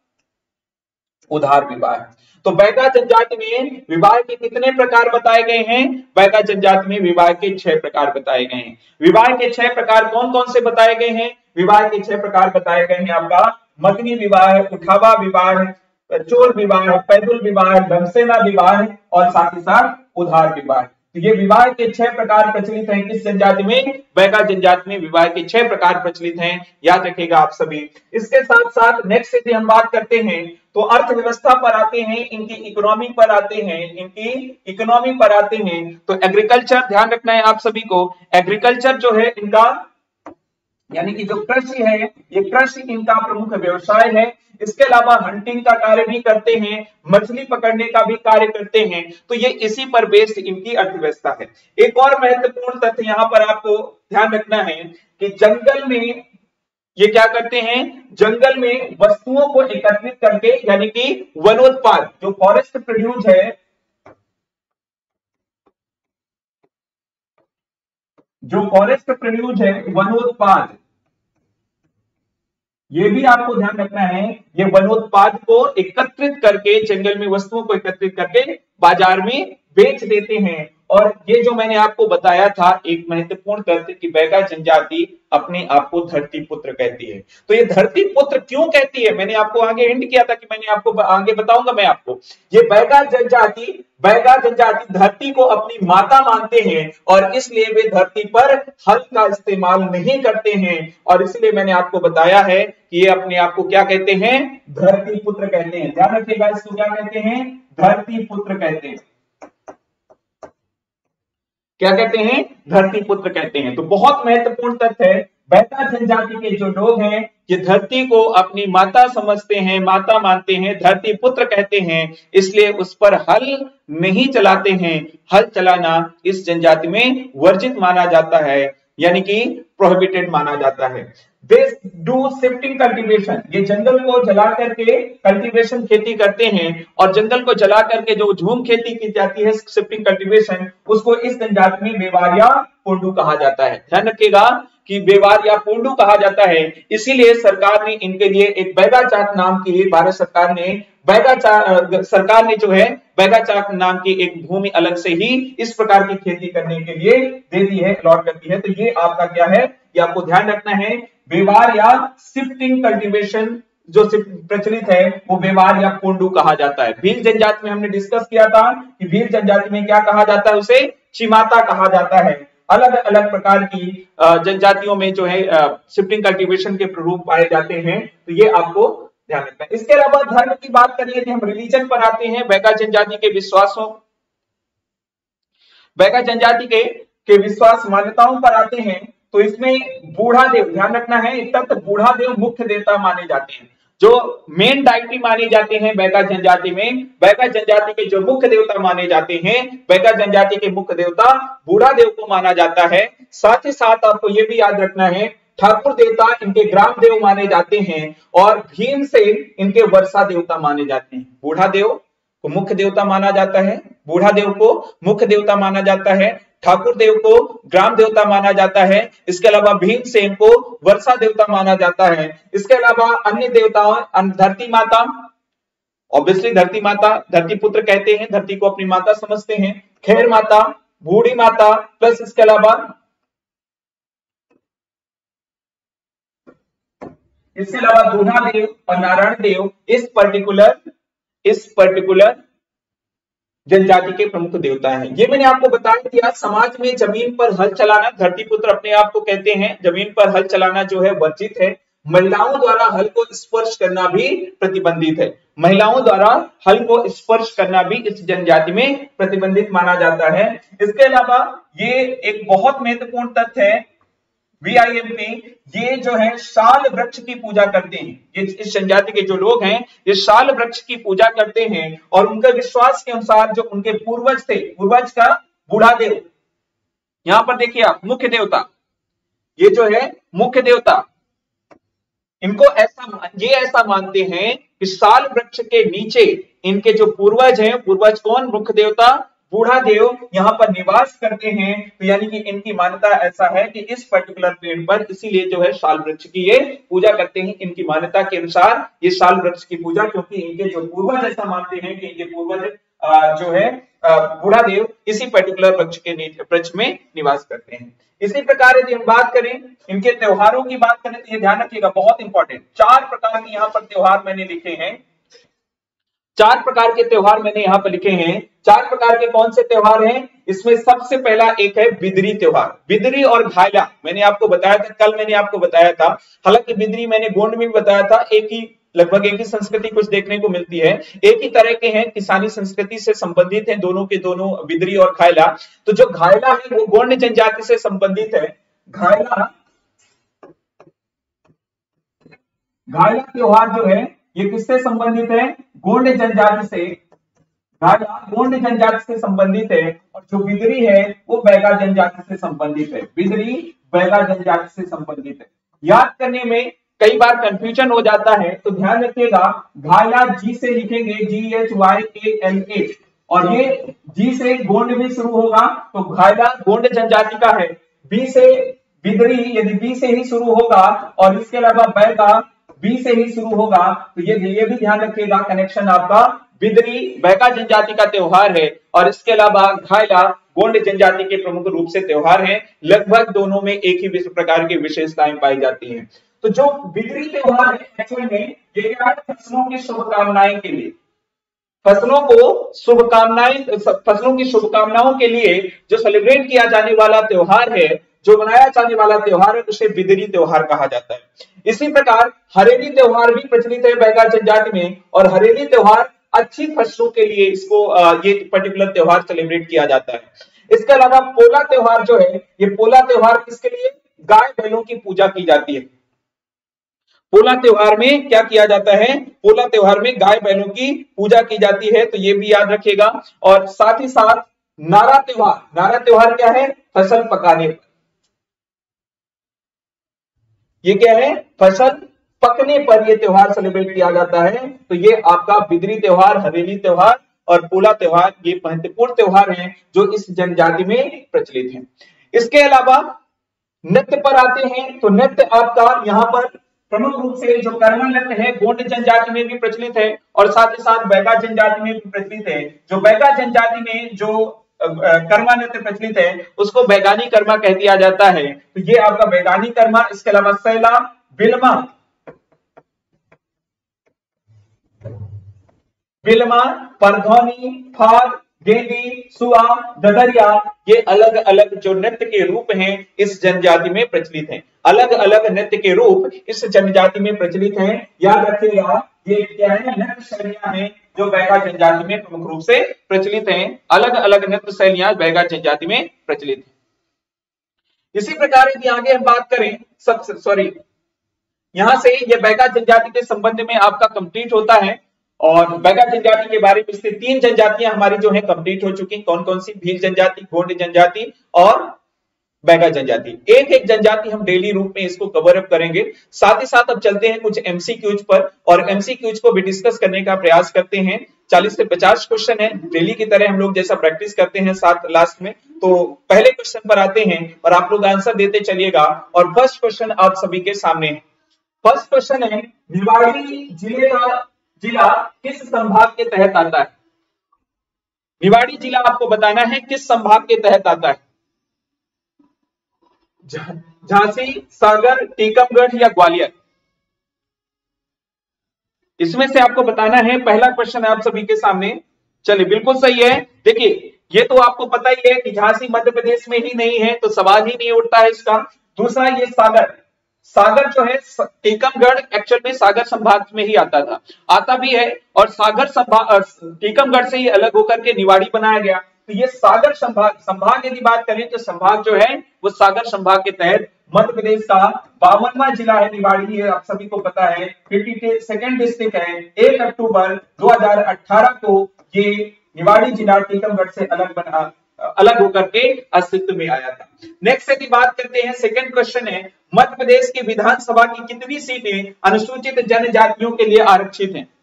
उधार विवाह। तो बैगा जनजाति में विवाह के कितने प्रकार बताए गए हैं? बैगा जनजाति में विवाह के छह प्रकार बताए गए हैं। विवाह के छह प्रकार कौन कौन से बताए गए हैं? विवाह के छह प्रकार बताए गए हैं आपका मगनी विवाह, उठावा विवाह, चोर विवाह, पैदुल विवाह, लमसेना विवाह और साथ ही साथ उधार विवाह। तो ये विवाह के छह प्रकार प्रचलित हैं किस जनजाति में? बैगा जनजाति में विवाह के छह प्रकार प्रचलित हैं, याद रखिएगा आप सभी। इसके साथ साथ नेक्स्ट यदि हम बात करते हैं तो अर्थव्यवस्था पर आते हैं, इनकी इकोनॉमी पर आते हैं, इनकी इकोनॉमी पर आते हैं। तो एग्रीकल्चर, ध्यान रखना है आप सभी को, एग्रीकल्चर जो है इनका यानी कि जो कृषि है, ये कृषि इनका प्रमुख व्यवसाय है। इसके अलावा हंटिंग का कार्य भी करते हैं, मछली पकड़ने का भी कार्य करते हैं। तो ये इसी पर बेस्ड इनकी अर्थव्यवस्था है। एक और महत्वपूर्ण तथ्य यहाँ पर आपको ध्यान रखना है कि जंगल में ये क्या करते हैं? जंगल में वस्तुओं को एकत्रित करके, यानी कि वनोत्पाद, जो फॉरेस्ट प्रोड्यूस है, जो फॉरेस्ट प्रोड्यूस है वनोत्पाद, ये भी आपको ध्यान रखना है, ये वनोत्पाद को एकत्रित करके, जंगल में वस्तुओं को एकत्रित करके बाजार में बेच देते हैं। और ये जो मैंने आपको बताया था एक महत्वपूर्ण तथ्य कि बैगा जनजाति अपने आप को धरती पुत्र कहती है। तो ये धरती पुत्र क्यों कहती है, मैंने आपको आगे हिंट किया था कि मैंने आपको आगे बताऊंगा मैं आपको। ये बैगा जनजाति बैगा जनजाति धरती को अपनी माता मानते हैं और इसलिए वे धरती पर हल का इस्तेमाल नहीं करते हैं, और इसलिए मैंने आपको बताया है कि ये अपने आप को क्या कहते हैं, धरती पुत्र कहते हैं। ध्यान रखिएगा, इसको क्या कहते हैं, धरती पुत्र कहते हैं। क्या कहते हैं, धरती पुत्र कहते हैं। तो बहुत महत्वपूर्ण तथ्य है, बैगा जनजाति के जो लोग हैं ये धरती को अपनी माता समझते हैं, माता मानते हैं, धरती पुत्र कहते हैं, इसलिए उस पर हल नहीं चलाते हैं। हल चलाना इस जनजाति में वर्जित माना जाता है, यानी कि प्रोहिबिटेड माना जाता है। They do shifting cultivation, ये जंगल को जला करके कल्टीवेशन खेती करते हैं, और जंगल को जला करके जो झूम खेती की जाती है शिफ्टिंग कल्टीवेशन, उसको इस जनजाति में बेवार या पोंडू कहा जाता है। ध्यान रखिएगा कि बेवार या पोंडू कहा जाता है, इसीलिए सरकार ने इनके लिए एक बैगा चाक नाम की, भारत सरकार ने बैगा चाक सरकार ने जो है बैगा चाक नाम की एक भूमि अलग से ही इस प्रकार की खेती करने के लिए दे दी है, अलॉट कर दी है। तो ये आपका क्या है, ये आपको ध्यान रखना है, बेवार या शिफ्टिंग कल्टीवेशन जो प्रचलित है वो बेवार या पोंडू कहा जाता है। भील जनजाति में हमने डिस्कस किया था कि भील जनजाति में क्या कहा जाता है, उसे चिमाता कहा जाता है। अलग अलग प्रकार की जनजातियों में जो है शिफ्टिंग कल्टीवेशन के रूप पाए जाते हैं, तो ये आपको ध्यान रखना है। इसके अलावा धर्म की बात करिए तो हम रिलीजन पर आते हैं, बैगा जनजाति के विश्वासों बैगा जनजाति के के विश्वास मान्यताओं पर आते हैं। तो इसमें बूढ़ा देव, ध्यान रखना है, तब बूढ़ा देव मुख्य देवता माने जाते हैं, जो मेन डाइटी माने जाते हैं बैगा जनजाति में। बैगा जनजाति के जो मुख्य देवता माने जाते हैं, बैगा जनजाति के मुख्य देवता बूढ़ा देव को माना जाता है। साथ ही साथ आपको यह भी याद रखना है, ठाकुर देवता इनके ग्राम देव माने जाते हैं, और भीम से इनके वर्षा देवता माने जाते हैं। बूढ़ा देव को मुख्य देवता माना जाता है, बूढ़ा देव को मुख्य देवता माना जाता है, ठाकुर देव को ग्राम देवता माना जाता है, इसके अलावा भीमसेन को वर्षा देवता माना जाता है। इसके अलावा अन्य देवताओं, धरती माता, ऑब्वियसली धरती माता, धरती पुत्र कहते हैं, धरती को अपनी माता समझते हैं, खैर माता, बूढ़ी माता, प्लस इसके अलावा इसके अलावा दूल्हा देव और नारायण देव इस पर्टिकुलर इस पर्टिकुलर जनजाति के प्रमुख देवता हैं। ये मैंने आपको बता दिया। समाज में जमीन पर हल चलाना, धरती पुत्र अपने आप को कहते हैं, जमीन पर हल चलाना जो है वर्जित है। महिलाओं द्वारा हल को स्पर्श करना भी प्रतिबंधित है, महिलाओं द्वारा हल को स्पर्श करना भी इस जनजाति में प्रतिबंधित माना जाता है। इसके अलावा ये एक बहुत महत्वपूर्ण तथ्य है, वी आई एम पी, ये जो है साल वृक्ष की पूजा करते हैं। ये इस जनजाति के जो लोग हैं ये साल वृक्ष की पूजा करते हैं, और उनके विश्वास के अनुसार जो उनके पूर्वज थे, पूर्वज का बूढ़ा देव, यहां पर देखिए आप, मुख्य देवता, ये जो है मुख्य देवता, इनको ऐसा ये ऐसा मानते हैं कि साल वृक्ष के नीचे इनके जो पूर्वज हैं, पूर्वज कौन, मुख्य देवता बूढ़ा देव यहाँ पर निवास करते हैं। तो यानी कि इनकी मान्यता ऐसा है कि इस पर्टिकुलर पेड़ पर, इसीलिए जो है साल वृक्ष की ये पूजा करते हैं। इनकी मान्यता के अनुसार ये साल वृक्ष की पूजा, क्योंकि इनके जो पूर्वज ऐसा मानते हैं कि इनके पूर्वज जो है बूढ़ा देव इसी पर्टिकुलर वृक्ष के वृक्ष में निवास करते हैं। इसी प्रकार यदि हम बात करें इनके त्योहारों की बात करें, तो ये ध्यान रखिएगा, बहुत इंपॉर्टेंट, चार प्रकार के यहाँ पर त्योहार मैंने लिखे हैं, चार प्रकार के त्योहार मैंने यहाँ पर लिखे हैं। चार प्रकार के कौन से त्योहार हैं, इसमें सबसे पहला एक है बिदरी त्योहार। बिदरी और घायला मैंने आपको बताया था, कल मैंने आपको बताया था, हालांकि बिदरी मैंने गोंड में भी बताया था, एक ही लगभग एक ही संस्कृति कुछ देखने को मिलती है, एक ही तरह के हैं, किसानी संस्कृति से संबंधित हैं दोनों के दोनों, बिदरी और घायला। तो जो घायला है वो गोंड जनजाति से संबंधित है। घायला घायला त्योहार जो है ये किससे संबंधित है, गोंड जनजाति से, घायला गोंड जनजाति से संबंधित है। और जो बिदरी है वो बैगा जनजाति से संबंधित है, बिदरी बैगा जनजाति से संबंधित है। याद करने में कई बार कंफ्यूजन हो जाता है, तो ध्यान रखिएगा, घायला जी से लिखेंगे, G H Y A L A, और ये जी से गोंड भी शुरू होगा, तो घायला गोंड जनजाति का है। बी से बिदरी, यदि बी से ही शुरू होगा, और इसके अलावा बैगा बी से ही शुरू होगा, तो ये ये भी ध्यान रखिएगा कनेक्शन आपका बिदरी बैगा जनजाति का त्योहार है और इसके अलावा घायला गोंड जनजाति के प्रमुख रूप से त्योहार हैं। लगभग दोनों में एक ही प्रकार की विशेषताएं पाई जाती हैं। तो जो बिदरी त्योहार है एक्चुअल में ये क्या है, फसलों की शुभकामनाएं के लिए, फसलों को शुभकामनाएं फसलों की शुभकामनाओं के लिए जो सेलिब्रेट किया जाने वाला त्योहार है, जो मनाया जाने वाला त्योहार है, उसे बिदरी त्योहार कहा जाता है। इसी प्रकार हरेली त्योहार भी प्रचलित है बैगा जनजाति में और हरेली त्योहार अच्छी फसलों के लिए इसको ये पर्टिकुलर त्योहार सेलिब्रेट किया जाता है। इसके अलावा पोला त्योहार जो है, ये पोला त्योहार किसके लिए, गाय बैलों की पूजा की जाती है। पोला त्योहार में क्या किया जाता है, पोला त्योहार में गाय बैलों की पूजा की जाती है, तो ये भी याद रखिएगा। और साथ ही साथ नारा त्योहार, नारा त्योहार क्या है, फसल पकाने पर, ये क्या है, फसल पकने पर ये त्योहार सेलिब्रेट किया जाता है। तो ये आपका बिदरी त्योहार, हरेली त्योहार और पोला त्योहार ये महत्वपूर्ण त्योहार हैं जो इस जनजाति में प्रचलित हैं। इसके अलावा नृत्य पर आते हैं, तो नृत्य आपका यहाँ पर प्रमुख रूप से जो कर्मा नृत्य है गोंड जनजाति में भी प्रचलित है और साथ ही साथ बैगा जनजाति में भी प्रचलित है। जो बैगा जनजाति में जो कर्मा नृत्य प्रचलित है उसको बैगानी कर्मा कह दिया जाता है, तो ये आपका बैगानी कर्मा। इसके अलावा सैला, बिलमा, बिलमा, परधौनी, फाग, गेंदी, सुआ, ददरिया, ये अलग अलग जो नृत्य के रूप हैं इस जनजाति में प्रचलित हैं। अलग अलग नृत्य के रूप इस जनजाति में प्रचलित हैं। याद रखिएगा ये क्या है, नृत्य शैलियां हैं जो बैगा जनजाति में प्रमुख रूप से प्रचलित हैं। अलग अलग नृत्य शैलियां बैगा जनजाति में प्रचलित हैं। इसी प्रकार यदि आगे हम बात करें, सब सॉरी यहां से ये बैगा जनजाति के संबंध में आपका कंप्लीट होता है और बैगा जनजाति के बारे में इससे तीन जनजातियां हमारी जो है कंप्लीट हो चुकी। कौन कौन सी, भील जनजाति, गोंड जनजाति और बैगा जनजाति। एक एक जनजाति हम डेली रूप में इसको कवर अप करेंगे। साथ ही साथ अब चलते हैं कुछ एमसीक्यूज पर और एमसीक्यूज को भी डिस्कस करने का प्रयास करते हैं। चालीस से पचास क्वेश्चन है, डेली की तरह हम लोग जैसा प्रैक्टिस करते हैं साथ लास्ट में। तो पहले क्वेश्चन पर आते हैं और आप लोग आंसर देते चलिएगा। और फर्स्ट क्वेश्चन आप सभी के सामने, फर्स्ट क्वेश्चन है, निवाड़ी जिले का जिला किस संभाग के तहत आता है। निवाड़ी जिला आपको बताना है किस संभाग के तहत आता है। झांसी, सागर, टीकमगढ़ या ग्वालियर, इसमें से आपको बताना है। पहला क्वेश्चन है आप सभी के सामने। चलिए बिल्कुल सही है। देखिए ये तो आपको पता ही है कि झांसी मध्य प्रदेश में ही नहीं है, तो सवाल ही नहीं उठता है इसका। दूसरा ये सागर, सागर जो है टीकमगढ़ एक्चुअल में सागर संभाग में ही आता था, आता भी है और सागर संभाग टीकमगढ़ से ही अलग होकर के निवाड़ी बनाया गया। तो ये सागर संभाग, संभाग यदि बात करें तो संभाग जो है वो सागर संभाग के तहत मध्य प्रदेश का बावनवा जिला है निवाड़ी। ये आप सभी को पता है, फिफ्टी सेकेंड डिस्ट्रिक्ट है। एक अक्टूबर दो हजार अठारह को ये निवाड़ी जिला टीकमगढ़ से अलग बना अलग होकर के अस्तित्व में आया था। नेक्स्ट यदि बात करते हैं, सेकंड क्वेश्चन है, मध्य प्रदेश की विधानसभा की कितनी सीटें अनुसूचित जनजातियों के लिए आरक्षित हैं।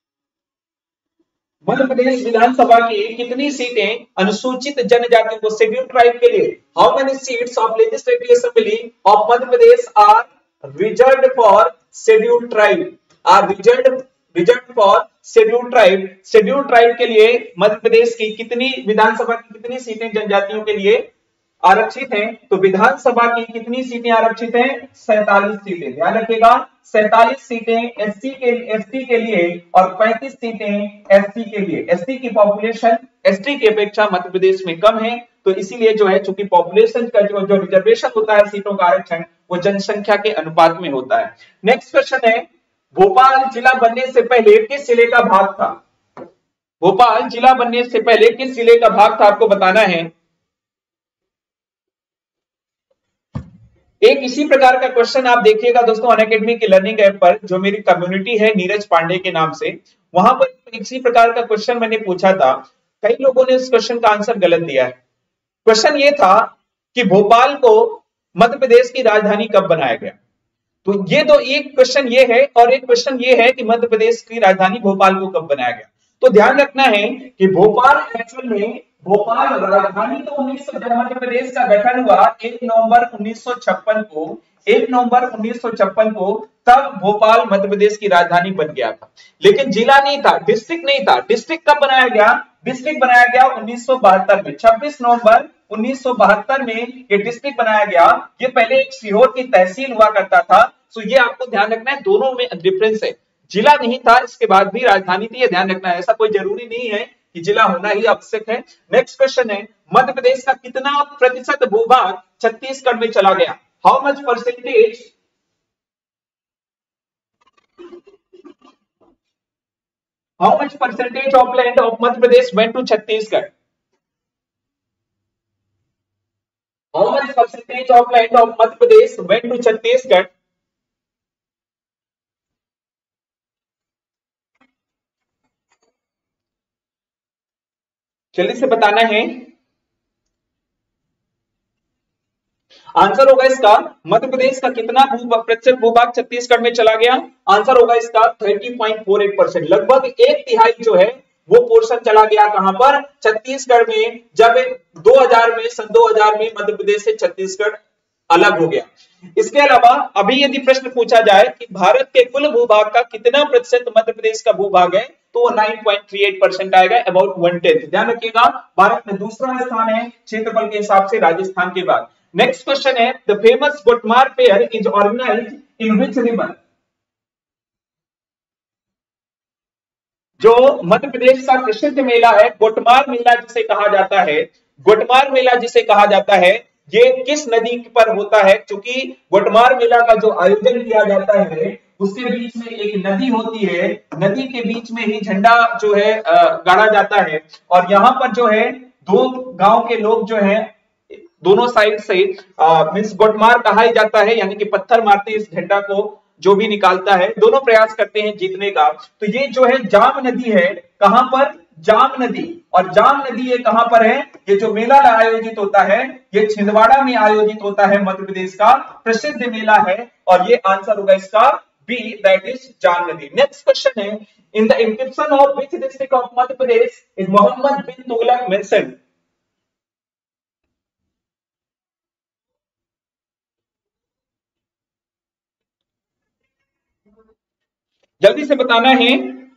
मध्य प्रदेश विधानसभा की कितनी सीटें अनुसूचित जनजातियों को, शेड्यूल ट्राइब के लिए, how many seats of legislative assembly of Madhya Pradesh are reserved for schedule tribe, are reserved reserved for schedule tribe. Schedule tribe के लिए मध्य प्रदेश की कितनी विधानसभा की कितनी सीटें जनजातियों के लिए आरक्षित हैं। तो विधानसभा की कितनी सीटें आरक्षित हैं, सैंतालीस सीटें। ध्यान रखिएगा सैंतालीस सीटें एससी के एसटी के लिए और पैंतीस सीटें एसटी के लिए। एसटी की पॉपुलेशन एसटी की अपेक्षा मध्य प्रदेश में कम है, तो इसीलिए जो है चूंकि पॉपुलेशन का जो जो रिजर्वेशन होता है सीटों का आरक्षण वो जनसंख्या के अनुपात में होता है। नेक्स्ट क्वेश्चन है, भोपाल जिला बनने से पहले किस जिले का भाग था। भोपाल जिला बनने से पहले किस जिले का भाग था आपको बताना है। एक इसी प्रकार का क्वेश्चन आप देखिएगा दोस्तों अनअकैडमी की लर्निंग ऐप पर, जो मेरी कम्युनिटी है नीरज पांडे के नाम से, वहां पर इसी प्रकार का क्वेश्चन मैंने पूछा था। कई लोगों ने इस क्वेश्चन का आंसर गलत दिया है। क्वेश्चन ये था कि भोपाल को मध्य प्रदेश की राजधानी कब बनाया गया। तो ये दो, एक क्वेश्चन ये है और एक क्वेश्चन ये है कि मध्य प्रदेश की राजधानी भोपाल को कब बनाया गया। तो ध्यान रखना है कि भोपाल एक्चुअल में भोपाल राजधानी तो उन्नीस सौ जब मध्य प्रदेश का गठन हुआ एक नवंबर उन्नीस सौ छप्पन को, एक नवंबर उन्नीस सौ छप्पन को, तब भोपाल मध्य प्रदेश की राजधानी बन गया था। लेकिन जिला नहीं था, डिस्ट्रिक्ट नहीं था। डिस्ट्रिक्ट कब बनाया गया? डिस्ट्रिक्ट बनाया गया उन्नीस सौ बहत्तर में, छब्बीस नवंबर उन्नीस सौ बहत्तर में ये डिस्ट्रिक्ट बनाया गया। ये पहले एक सीहोर की तहसील हुआ करता था। तो ये आपको ध्यान रखना है, दोनों में डिफरेंस है। जिला नहीं था, इसके बाद भी राजधानी थी, ये ध्यान रखना है। ऐसा कोई जरूरी नहीं है कि जिला होना ही आवश्यक है। नेक्स्ट क्वेश्चन है, मध्य प्रदेश का कितना प्रतिशत भूभाग छत्तीसगढ़ में चला गया? How much percentage how much percentage of land of Madhya Pradesh went to Chhattisgarh? How much percentage of land of Madhya Pradesh went to Chhattisgarh? जल्दी से बताना है। आंसर होगा इसका, मध्य प्रदेश का कितना प्रतिशत भूभाग छत्तीसगढ़ में चला गया? आंसर होगा इसका तीस पॉइंट चार आठ परसेंट, लगभग एक तिहाई जो है वो पोर्शन चला गया कहां पर? छत्तीसगढ़ में। जब दो हज़ार में, सन दो हज़ार में मध्य प्रदेश से छत्तीसगढ़ अलग हो गया। इसके अलावा अभी यदि प्रश्न पूछा जाए कि भारत के कुल भूभाग का कितना प्रतिशत मध्य प्रदेश का भूभाग है, तो वो नौ पॉइंट तीन आठ परसेंट आएगा, अबाउट वन टेंथ। ध्यान रखिएगा, भारत में दूसरा स्थान है क्षेत्रफल के हिसाब से राजस्थान के बाद। नेक्स्ट क्वेश्चन है, the famous Gotmar fair is organised in which river? जो मध्य प्रदेश का प्रसिद्ध मेला है, गोटमार मेला जिसे कहा जाता है, गोटमार मेला जिसे कहा जाता है, ये किस नदी पर होता है? क्योंकि गोटमार मेला का जो आयोजन किया जाता है उसके बीच में एक नदी होती है, नदी के बीच में ही झंडा जो है गाड़ा जाता है। और यहाँ पर जो है दो गांव के लोग जो है दोनों साइड से मींस गोटमार कहा ही जाता है, यानी कि पत्थर मारते इस झंडा को जो भी निकालता है, दोनों प्रयास करते हैं जीतने का। तो ये जो है जाम नदी है, कहां पर? जाम नदी। और जाम नदी ये कहां पर है? ये जो मेला आयोजित होता है ये छिंदवाड़ा में आयोजित होता है, मध्य प्रदेश का प्रसिद्ध मेला है। और ये आंसर होगा इसका बी, दैट इज जाम नदी। नेक्स्ट क्वेश्चन है, in the inscription of which district of Madhya Pradesh is Mohammad bin Tughlaq mentioned? जल्दी से बताना है।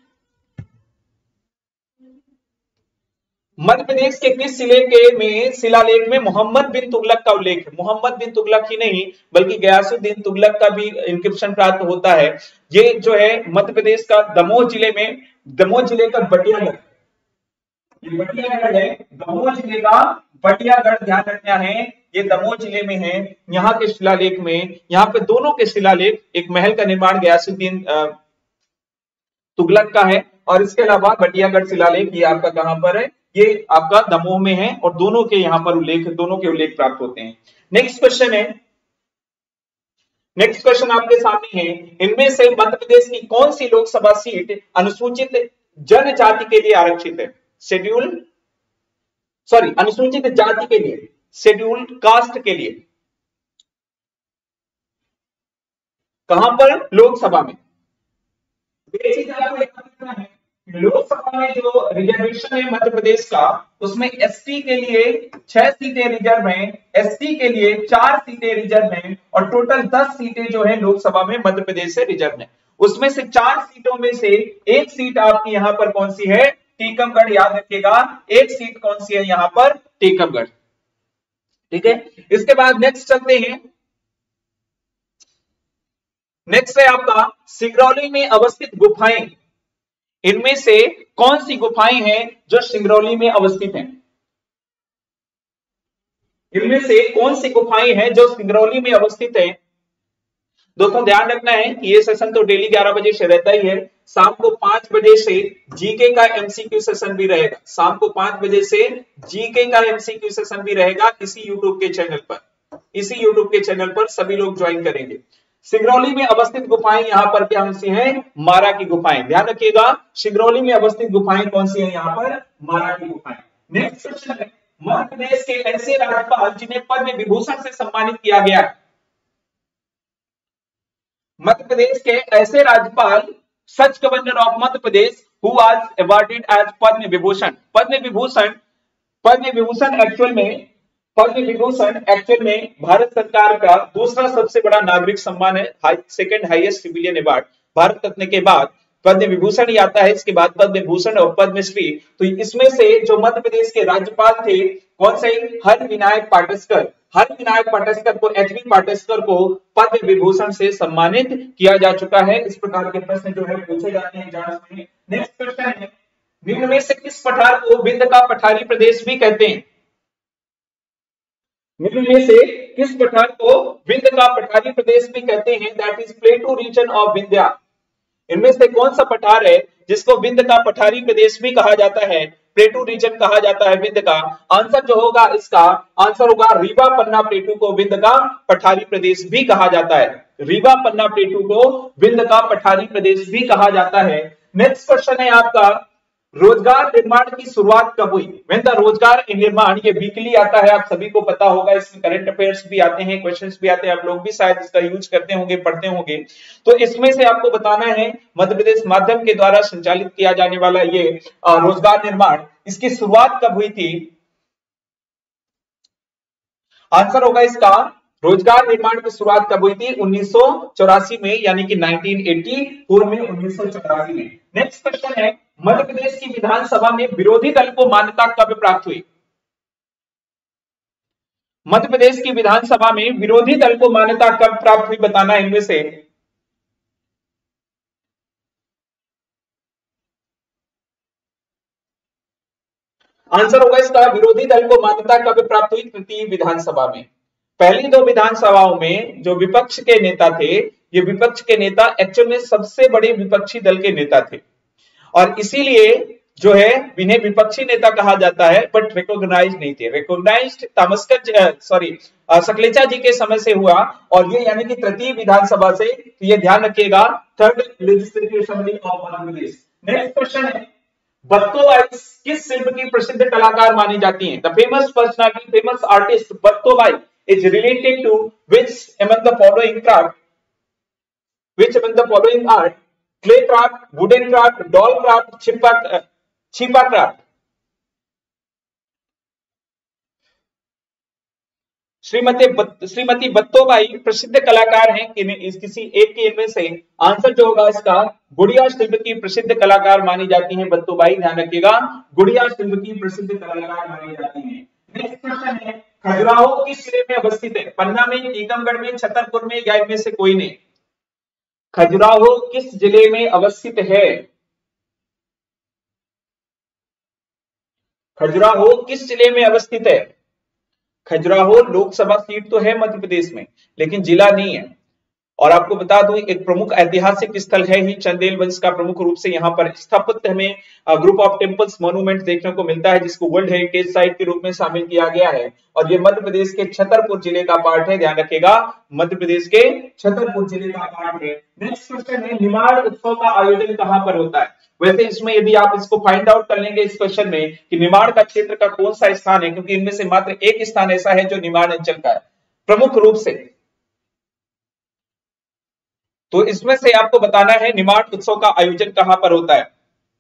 मध्य प्रदेश के किस जिले के में शिलालेख में मोहम्मद बिन तुगलक का उल्लेख है? मोहम्मद बिन तुगलक ही नहीं बल्कि गयासुद्दीन तुगलक का भी इंक्रिप्शन प्राप्त होता है। ये जो है मध्य प्रदेश का दमोह जिले में, दमोह जिले का बटियागढ़, ये बटियागढ़ है, दमोह जिले का बटियागढ़, ध्यान रखना है, ये दमोह जिले में है। यहाँ के शिलालेख में, यहाँ पे दोनों के शिलालेख, एक महल का निर्माण गयासुद्दीन तुगलक का है और इसके अलावा बटियागढ़ शिलालेख ये आपका कहां पर है? ये आपका दमोह में है। और दोनों के यहां पर उल्लेख, दोनों के उल्लेख प्राप्त होते हैं। नेक्स्ट क्वेश्चन है, नेक्स्ट क्वेश्चन आपके सामने है, इनमें से मध्य प्रदेश की कौन सी लोकसभा सीट अनुसूचित जनजाति के लिए आरक्षित है? शेड्यूल सॉरी अनुसूचित जाति के लिए, शेड्यूल्ड कास्ट के लिए, कहां पर? लोकसभा में। लोकसभा में जो रिजर्वेशन है मध्य प्रदेश का, उसमें एसटी के लिए छह सीटें रिजर्व हैं, एसटी के लिए चार सीटें रिजर्व हैं और टोटल दस सीटें जो है लोकसभा में मध्य प्रदेश से रिजर्व हैं। उसमें से चार सीटों में से एक सीट आपकी यहां पर कौन सी है? टीकमगढ़, याद रखिएगा, एक सीट कौन सी है यहां पर? टीकमगढ़। ठीक है, इसके बाद नेक्स्ट चलते हैं। नेक्स्ट है आपका सिंगरौली में अवस्थित गुफाएं। इनमें से कौन सी गुफाएं हैं जो सिंगरौली में अवस्थित हैं? इनमें से कौन सी गुफाएं हैं जो सिंगरौली में अवस्थित हैं? दोस्तों ध्यान रखना है कि ये सेशन तो डेली ग्यारह बजे से रहता ही है। शाम को पांच बजे से जीके का एमसीक्यू सेशन भी रहेगा। शाम को पांच बजे से जीके का एमसीक्यू सेशन भी रहेगा इसी यूट्यूब के चैनल पर। इसी यूट्यूब के चैनल पर सभी लोग ज्वाइन करेंगे। सिंगरौली में अवस्थित गुफाएं यहाँ पर क्या सी हैं? मारा की गुफाएं। ध्यान रखिएगा, सिंगरौली में अवस्थित गुफाएं कौन सी हैं? यहाँ पर मारा की गुफाएं। नेक्स्ट क्वेश्चन है, मध्य प्रदेश के ऐसे राज्यपाल जिन्हें पद्म विभूषण से सम्मानित किया गया है। मध्य प्रदेश के ऐसे राज्यपाल, such governor of Madhya Pradesh who was awarded as Padma Vibhushan. Padma Vibhushan, Padma Vibhushan actual में पद्म विभूषण एक्चुअल में भारत सरकार का दूसरा सबसे बड़ा नागरिक सम्मान है, second highest civilian award. Bharat Ratna के बाद पद्म विभूषण ही आता है, इसके बाद पद्म भूषण और पद्मश्री। तो इसमें से जो मध्य प्रदेश के राज्यपाल थे कौन से, हर विनायक पाटस्कर, हर विनायक पाटस्कर को, एच बी पाटस्कर को पद्म विभूषण से सम्मानित किया जा चुका है। इस प्रकार के प्रश्न जो है पूछे जाते हैं एग्जाम्स में। नेक्स्ट क्वेश्चन है, निम्न में से किस पठार को विंध्य का पठारी प्रदेश भी कहते हैं? निम्न में से किस पठार को विंध्य का पठारी प्रदेश भी कहते हैं? That is plateau region of Vindhya. इनमें से कौन सा पठार है जिसको विंध्य का पठारी प्रदेश भी कहा जाता है, प्लेटू रीजन कहा जाता है विंध्य का? आंसर जो होगा इसका आंसर होगा रीवा पन्ना प्लेटू को विंध्य का पठारी प्रदेश भी कहा जाता है। रीवा पन्ना प्लेटू को विंध्य का पठारी प्रदेश भी कहा जाता है। नेक्स्ट क्वेश्चन है आपका, रोजगार निर्माण की शुरुआत कब हुई? व्हेन द रोजगार निर्माण, ये वीकली आता है, आप सभी को पता होगा, इसमें करंट अफेयर्स भी आते हैं, क्वेश्चंस भी आते हैं, आप लोग भी शायद इसका यूज करते होंगे, पढ़ते होंगे। तो इसमें से आपको बताना है मध्य प्रदेश माध्यम के द्वारा संचालित किया जाने वाला ये रोजगार निर्माण, इसकी शुरुआत कब हुई थी? आंसर होगा इसका, रोजगार निर्माण की शुरुआत कब हुई थी? उन्नीस सौ चौरासी में, यानी कि उन्नीस सौ चौरासी में, उन्नीस सौ चौरासी में। नेक्स्ट क्वेश्चन है, मध्य प्रदेश की विधानसभा में विरोधी दल को मान्यता कब प्राप्त हुई? मध्य प्रदेश की विधानसभा में विरोधी दल को मान्यता कब प्राप्त हुई, बताना इनमें से। आंसर होगा इसका, विरोधी दल को मान्यता कब प्राप्त हुई? तृतीय विधानसभा में। पहली दो विधानसभाओं में जो विपक्ष के नेता थे, ये विपक्ष के नेता एक्चुअल में सबसे बड़े विपक्षी दल के नेता थे, और इसीलिए जो है इन्हें विपक्षी नेता कहा जाता है, बट रिकॉग्नाइज नहीं थे। रिकॉग्नाइज्ड तामस्कर सॉरी सकलेचा जी के समय से हुआ, और ये यानी कि तृतीय विधानसभा से, तो ये ध्यान रखिएगा, third legislative assembly of Madhya Pradesh. Next question है, बत्तोबाई किस शिल्प की प्रसिद्ध कलाकार मानी जाती हैं? The famous personality, famous artist Battobai is related to which among the following craft, which among the following art? Clay craft, wooden craft, doll craft, छिपा छिपा craft। श्रीमती श्रीमती बत्तोबाई प्रसिद्ध कलाकार हैं कि इस किसी एक के इनमें से? आंसर जो होगा इसका, गुड़िया शिल्प की प्रसिद्ध कलाकार मानी जाती हैं बत्तोबाई, ध्यान रखिएगा, गुड़िया शिल्प की प्रसिद्ध कलाकार मानी जाती हैं। नेक्स्ट क्वेश्चन है, खजुराहो किस जिले में अवस्थित है? पन्ना में, टीकमगढ़ में, छतरपुर में, या इनमें से कोई नहीं? खजुराहो किस जिले में अवस्थित है? खजुराहो किस जिले में अवस्थित है? खजुराहो लोकसभा सीट तो है मध्य प्रदेश में, लेकिन जिला नहीं है। और आपको बता दूं, एक प्रमुख ऐतिहासिक स्थल है ही चंदेल वंश का, प्रमुख रूप से यहाँ पर स्थापित हमें ग्रुप ऑफ टेम्पल्स मॉन्यूमेंट देखने को मिलता है, जिसको वर्ल्ड हेरिटेज साइट के रूप में शामिल किया गया है, और ये मध्य प्रदेश के छतरपुर जिले का पार्ट है, ध्यान रखिएगा, मध्य प्रदेश के छतरपुर जिले का पार्ट है। नेक्स्ट क्वेश्चन है, निमाड़ उत्सव का आयोजन कहाँ पर होता है? वैसे इसमें यदि आप इसको फाइंड आउट कर लेंगे इस क्वेश्चन में कि निमाड़ का क्षेत्र का कौन सा स्थान है, क्योंकि इनमें से मात्र एक स्थान ऐसा है जो निमाड़ अंचल का है प्रमुख रूप से, तो इसमें से आपको बताना है निमाड़ उत्सव का आयोजन कहां पर होता है।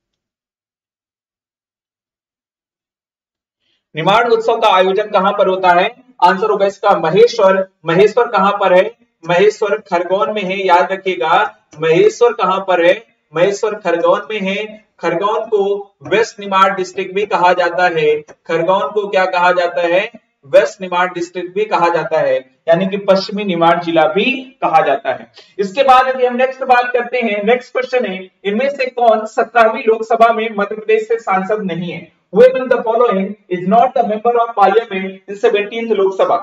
निमाड़ उत्सव का आयोजन कहां पर होता है? आंसर होगा इसका महेश्वर। महेश्वर कहां पर है? महेश्वर खरगोन में है, याद रखिएगा, महेश्वर कहां पर है? महेश्वर खरगोन में है। खरगोन को वेस्ट निमाड़ डिस्ट्रिक्ट भी कहा जाता है। खरगोन को क्या कहा जाता है? वेस्ट निमाड़ डिस्ट्रिक्ट भी कहा जाता है, यानी कि पश्चिमी निमाड़ जिला भी कहा जाता है। इसके बाद यदि हम नेक्स्ट बात करते हैं, नेक्स्ट क्वेश्चन है, इनमें से कौन सत्रहवीं लोकसभा में मध्य प्रदेश से सांसद नहीं है? Who among the following is not the member of parliament in seventeenth Lok Sabha?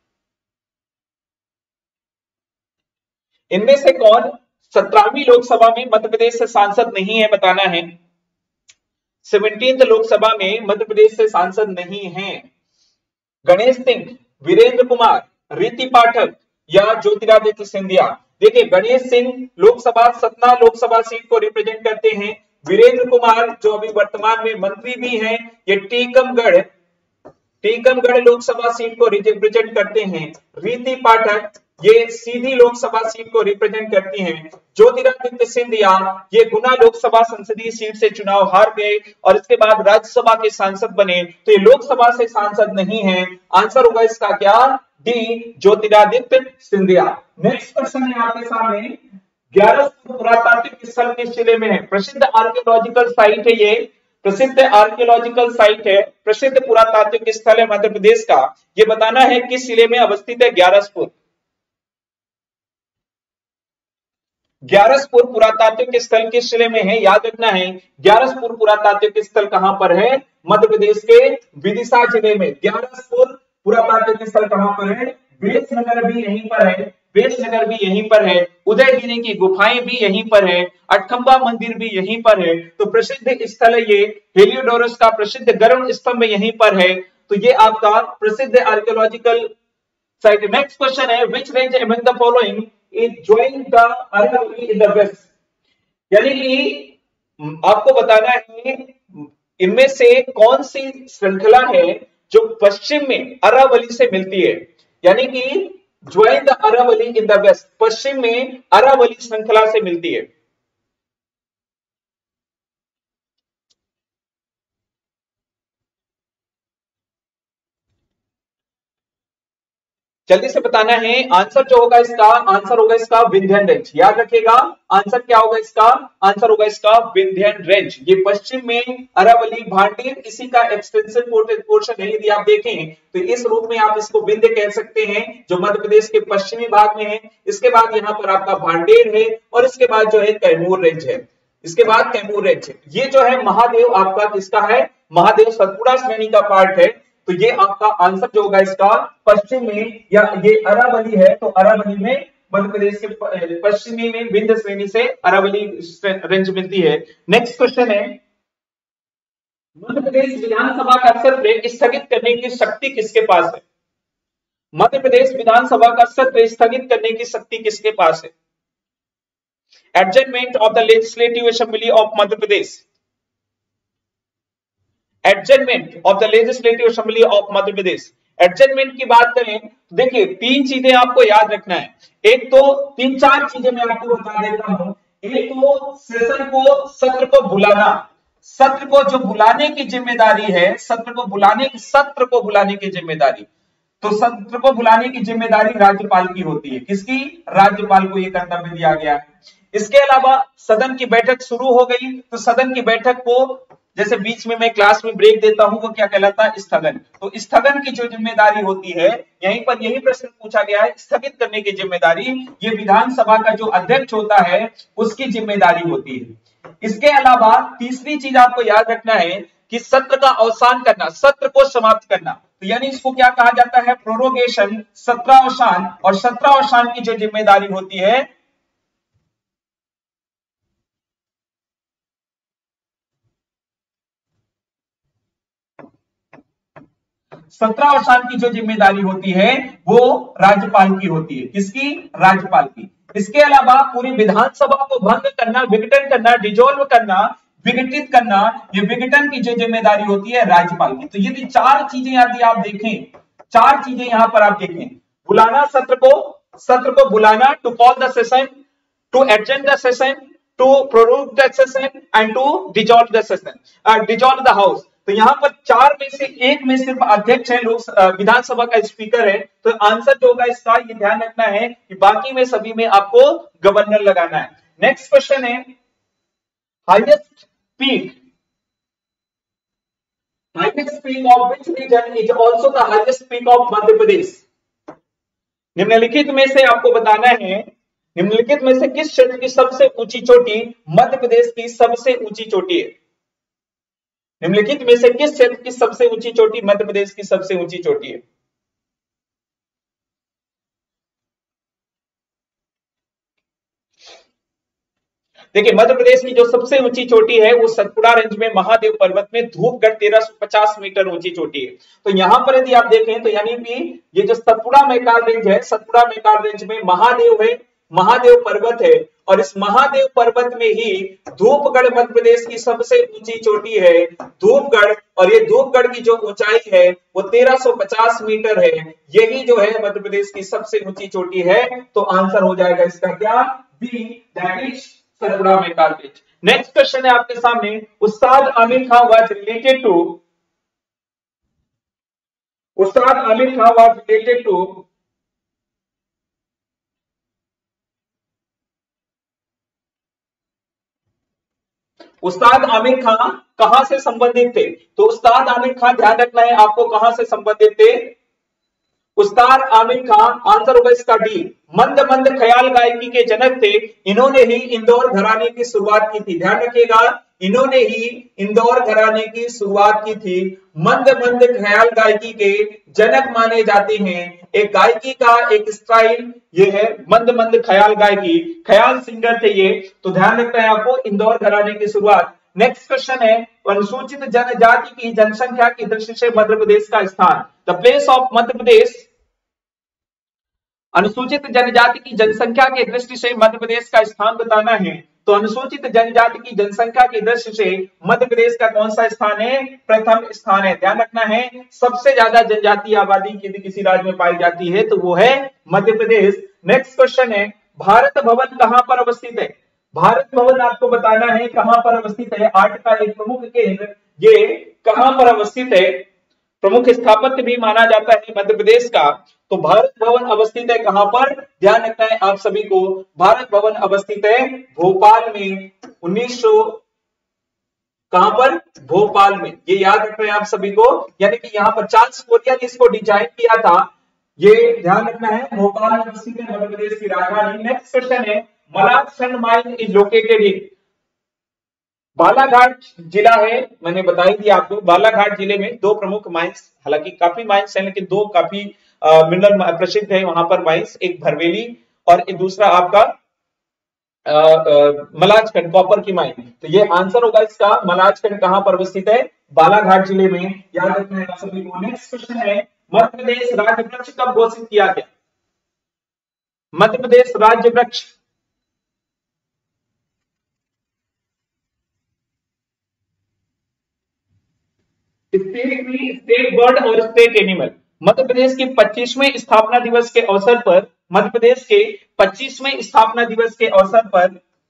इनमें से कौन सत्रहवीं लोकसभा में मध्य प्रदेश से सांसद नहीं है, बताना है। सेवनटीन्थ लोकसभा में मध्य प्रदेश से सांसद नहीं है। गणेश सिंह, वीरेंद्र कुमार, रीति पाठक या ज्योतिरादित्य सिंधिया? देखिए, गणेश सिंह लोकसभा सतना लोकसभा सीट को रिप्रेजेंट करते हैं। वीरेंद्र कुमार जो अभी वर्तमान में मंत्री भी हैं, ये टीकमगढ़ टीकमगढ़ लोकसभा सीट को रिप्रेजेंट करते हैं। रीति पाठक ये सीधी लोकसभा सीट को रिप्रेजेंट करती हैं। ज्योतिरादित्य सिंधिया ये गुना लोकसभा संसदीय सीट से चुनाव हार गए और इसके बाद राज्यसभा के सांसद बने, तो ये लोकसभा से सांसद नहीं है। आंसर होगा इसका क्या, D Jyotiraditya Scindia. Next question है आपके सामने, ग्यारसपुर पुरातात्विक स्थल किस जिले में है? प्रसिद्ध आर्कियोलॉजिकल साइट है, ये प्रसिद्ध आर्कियोलॉजिकल साइट है, प्रसिद्ध पुरातात्विक स्थल है मध्य प्रदेश का। ये बताना है किस जिले में अवस्थित है ग्यारसपुर। ग्यारसपुर पुरातात्विक स्थल किस जिले में है, याद रखना है ग्यारसपुर पुरातात्विक स्थल कहां पर है, मध्य प्रदेश के विदिशा जिले में। ग्यारसपुर पुरातात्विक स्थल कहां पर है, बेसनगर भी यहीं पर है, बेसनगर भी यहीं पर है, उदयगिरी की गुफाएं भी यहीं पर है, अठखंबा मंदिर भी यहीं पर है। तो प्रसिद्ध स्थल है ये, हेलियोडोरस का प्रसिद्ध गर्म स्तंभ यहीं पर है। तो ये आपका प्रसिद्ध आर्कियोलॉजिकल साइट। नेक्स्ट क्वेश्चन है, which range among the following is joint the Aravali in the west? यानी कि आपको बताना है इनमें से कौन सी श्रृंखला है जो पश्चिम में अरावली से मिलती है। यानी कि join the Aravali in the west, पश्चिम में अरावली श्रृंखला से मिलती है। जल्दी से बताना है, आंसर जो होगा इसका, आंसर होगा इसका विंध्यन रेंज। याद रखिएगा आंसर क्या होगा इसका, आंसर होगा इसका विंध्यन रेंज। ये पश्चिम में अरावली भांडेर इसी का एक्सटेंसिव पोर्शन है। यदि आप देखें तो इस रूप में आप इसको विंध्य कह सकते हैं, जो मध्य प्रदेश के पश्चिमी भाग में है। इसके बाद यहाँ पर आपका भांडेर है और इसके बाद जो है कैमूर रेंज है, इसके बाद कैमूर रेंज है। ये जो है महादेव आपका किसका है, महादेव सतपुड़ा श्रेणी का पार्ट है। तो ये आपका आंसर जो होगा इसका पश्चिम में, या ये अरावली है तो अरावली में मध्य प्रदेश के पश्चिमी में विंध्य श्रेणी से अरावली रेंज मिलती है। नेक्स्ट क्वेश्चन है, मध्य प्रदेश विधानसभा का सत्र स्थगित करने की शक्ति किसके पास है? मध्य प्रदेश विधानसभा का सत्र स्थगित करने की शक्ति किसके पास है? Adjournment of the legislative assembly of Madhya Pradesh, adjournment of the legislative assembly of Madhya Pradesh. Adjournment की बात करें तो देखिए तीन चीजें आपको याद रखना है। एक तो तीन चार चीजें मैं आपको बता देता हूं। एक तो सेशन को, सत्र को बुलाना, सत्र को जो बुलाने की जिम्मेदारी है, सत्र को बुलाने की सत्र को बुलाने की जिम्मेदारी, तो सत्र को बुलाने की जिम्मेदारी राज्यपाल की होती है। किसकी? राज्यपाल को यह कर्तव्य दिया गया है। इसके अलावा सदन की बैठक शुरू हो गई तो सदन की बैठक को, जैसे बीच में मैं क्लास में ब्रेक देता हूं, वो क्या कहलाता है? स्थगन। तो स्थगन की जो जिम्मेदारी होती है, यहीं पर यही प्रश्न पूछा गया है, स्थगित करने की जिम्मेदारी ये विधानसभा का जो अध्यक्ष होता है उसकी जिम्मेदारी होती है। इसके अलावा तीसरी चीज आपको याद रखना है कि सत्र का अवसान करना, सत्र को समाप्त करना, तो यानी इसको क्या कहा जाता है? प्रोरोगेशन, सत्रावसान। और सत्रावसान की जो जिम्मेदारी होती है, सत्रावसान की जो जिम्मेदारी होती है वो राज्यपाल की होती है। किसकी? राज्यपाल की। इसके अलावा पूरी विधानसभा को भंग करना, विघटन करना, डिजोल्व करना, विघटित करना, ये विघटन की जो जिम्मेदारी होती है राज्यपाल की। तो यदि चार चीजें यदि आप देखें, चार चीजें यहां पर आप देखें, बुलाना सत्र को, सत्र को बुलाना, to call the session, to adjourn the session, to prorogue the session and to dissolve the session, dissolve the house. तो यहां पर चार में से एक में सिर्फ अध्यक्ष है, लोक विधानसभा का स्पीकर है। तो आंसर जो होगा इसका, ये ध्यान रखना है कि बाकी में सभी में आपको गवर्नर लगाना है। नेक्स्ट क्वेश्चन है, highest peak, highest peak of which region is also the highest peak of Madhya Pradesh? निम्नलिखित में से आपको बताना है, निम्नलिखित में से किस क्षेत्र की सबसे ऊंची चोटी मध्य प्रदेश की सबसे ऊंची चोटी है? निम्नलिखित में से किस क्षेत्र की सबसे ऊंची चोटी मध्य प्रदेश की सबसे ऊंची चोटी है? देखिए मध्य प्रदेश की जो सबसे ऊंची चोटी है वो सतपुड़ा रेंज में महादेव पर्वत में धूपगढ़ तेरह सौ पचास मीटर ऊंची चोटी है। तो यहां पर यदि आप देखें तो यानी कि ये जो सतपुड़ा मैकाल रेंज है, सतपुड़ा मैकाल रेंज में महादेव है महादेव पर्वत है, और इस महादेव पर्वत में ही धूपगढ़ मध्य प्रदेश की सबसे ऊंची चोटी है धूपगढ़, और ये धूपगढ़ की जो ऊंचाई है वो तेरह सौ पचास मीटर है। यही जो है मध्य प्रदेश की सबसे ऊंची चोटी है। तो आंसर हो जाएगा इसका क्या, बी, दैट इज सतपुड़ा में कार्पेट। नेक्स्ट क्वेश्चन है आपके सामने, Ustad Amir Khan was related to Ustad Amir Khan was related to Ustad Amir Khan कहां से संबंधित थे? तो उस्ताद आमिर खान, ध्यान रखना है आपको, कहां से संबंधित थे? उस्ताद आमिर खान, आंसर होगा इसका डी, मंद मंद ख्याल गायकी के जनक थे। इन्होंने ही इंदौर घराने की शुरुआत की थी। ध्यान रखिएगा, इन्होंने ही इंदौर घराने की शुरुआत की थी। मंद मंद ख्याल गायकी के जनक माने जाते हैं। एक गायकी का एक स्टाइल ये है मंद मंद ख्याल गायकी, ख्याल सिंगर थे ये। तो ध्यान रखना है आपको, इंदौर घराने की शुरुआत। नेक्स्ट क्वेश्चन है, अनुसूचित जनजाति की जनसंख्या की दृष्टि से मध्य प्रदेश का स्थान। The place of Madhya Pradesh, अनुसूचित जनजाति की जनसंख्या की दृष्टि से मध्य प्रदेश का स्थान बताना है। तो अनुसूचित जनजाति की जनसंख्या की दृष्टि से मध्य प्रदेश का कौन सा स्थान है? प्रथम स्थान है। ध्यान रखना है, सबसे ज्यादा जनजातीय आबादी यदि किसी राज्य में पाई जाती है तो वो है मध्य प्रदेश। नेक्स्ट क्वेश्चन है, भारत भवन कहां पर अवस्थित है? भारत भवन आपको बताना है कहां पर अवस्थित है। आर्ट का एक प्रमुख केंद्र ये कहां पर अवस्थित है? प्रमुख स्थापत्य भी माना जाता है मध्य प्रदेश का। तो भारत भवन अवस्थित है कहां पर? ध्यान रखना है आप सभी को, भारत भवन अवस्थित है भोपाल में। उन्नीस सौ कहां पर? भोपाल में। ये याद रखना है आप सभी को, यानी कि यहाँ पर चार्ल्स कोरिया ने इसको डिजाइन किया था। ये ध्यान रखना है, भोपाल में अवस्थित है मध्य प्रदेश की राजधानी। नेक्स्ट क्वेश्चन है, Malad mine is located in, Balaghat जिला है, मैंने बताई दिया आपको। बालाघाट जिले में दो प्रमुख माइंस, हालांकि काफी माइंस हैं लेकिन दो काफी मिनरल प्रसिद्ध है वहां पर माइंस, एक भरवेली और एक दूसरा आपका मलाजखंड कॉपर की माइन। तो ये आंसर होगा इसका, मलाजखंड कहां पर अवस्थित है? बालाघाट जिले में। याद रखना है आप सभी को। नेक्स्ट क्वेश्चन है, मध्य प्रदेश राज्य वृक्ष कब घोषित किया गया? मध्य प्रदेश राज्य वृक्ष स्टेट स्टेट बर्ड और स्टेट एनिमल। मध्य प्रदेश के पच्चीसवें स्थापना दिवस के अवसर पर, मध्य प्रदेश के पच्चीसवें स्थापना दिवस के अवसर पर,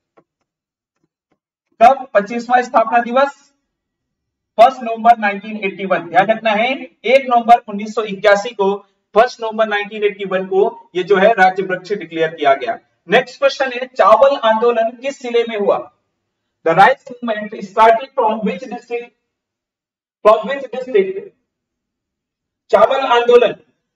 कब पच्चीसवां स्थापना दिवस? First November nineteen eighty one. ध्यान रखना है, एक नवंबर उन्नीस सौ इक्यासी को, first November nineteen eighty one को ये जो है राज्य वृक्ष डिक्लेयर किया गया। नेक्स्ट क्वेश्चन है, चावल आंदोलन किस जिले में हुआ? The rice movement started from which district? From which district? चावल आंदोलन,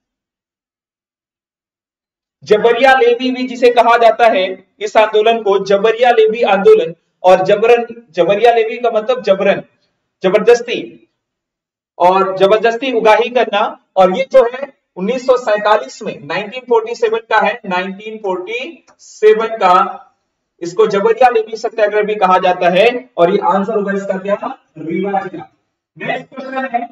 जबरिया लेवी भी जिसे कहा जाता है, इस आंदोलन को जबरिया लेवी आंदोलन, और जबरन, जबरिया लेवी का मतलब जबरन, जबरदस्ती, और जबरदस्ती उगाही करना। और ये जो है उन्नीस सौ सैंतालीस में, नाइनटीन फोर्टी सेवन का है, नाइनटीन फोर्टी सेवन का, इसको जबरिया लेवी सत्याग्रह भी कहा जाता है। और ये आंसर होगा इसका क्या? रीवा जिला। नेक्स्ट क्वेश्चन है,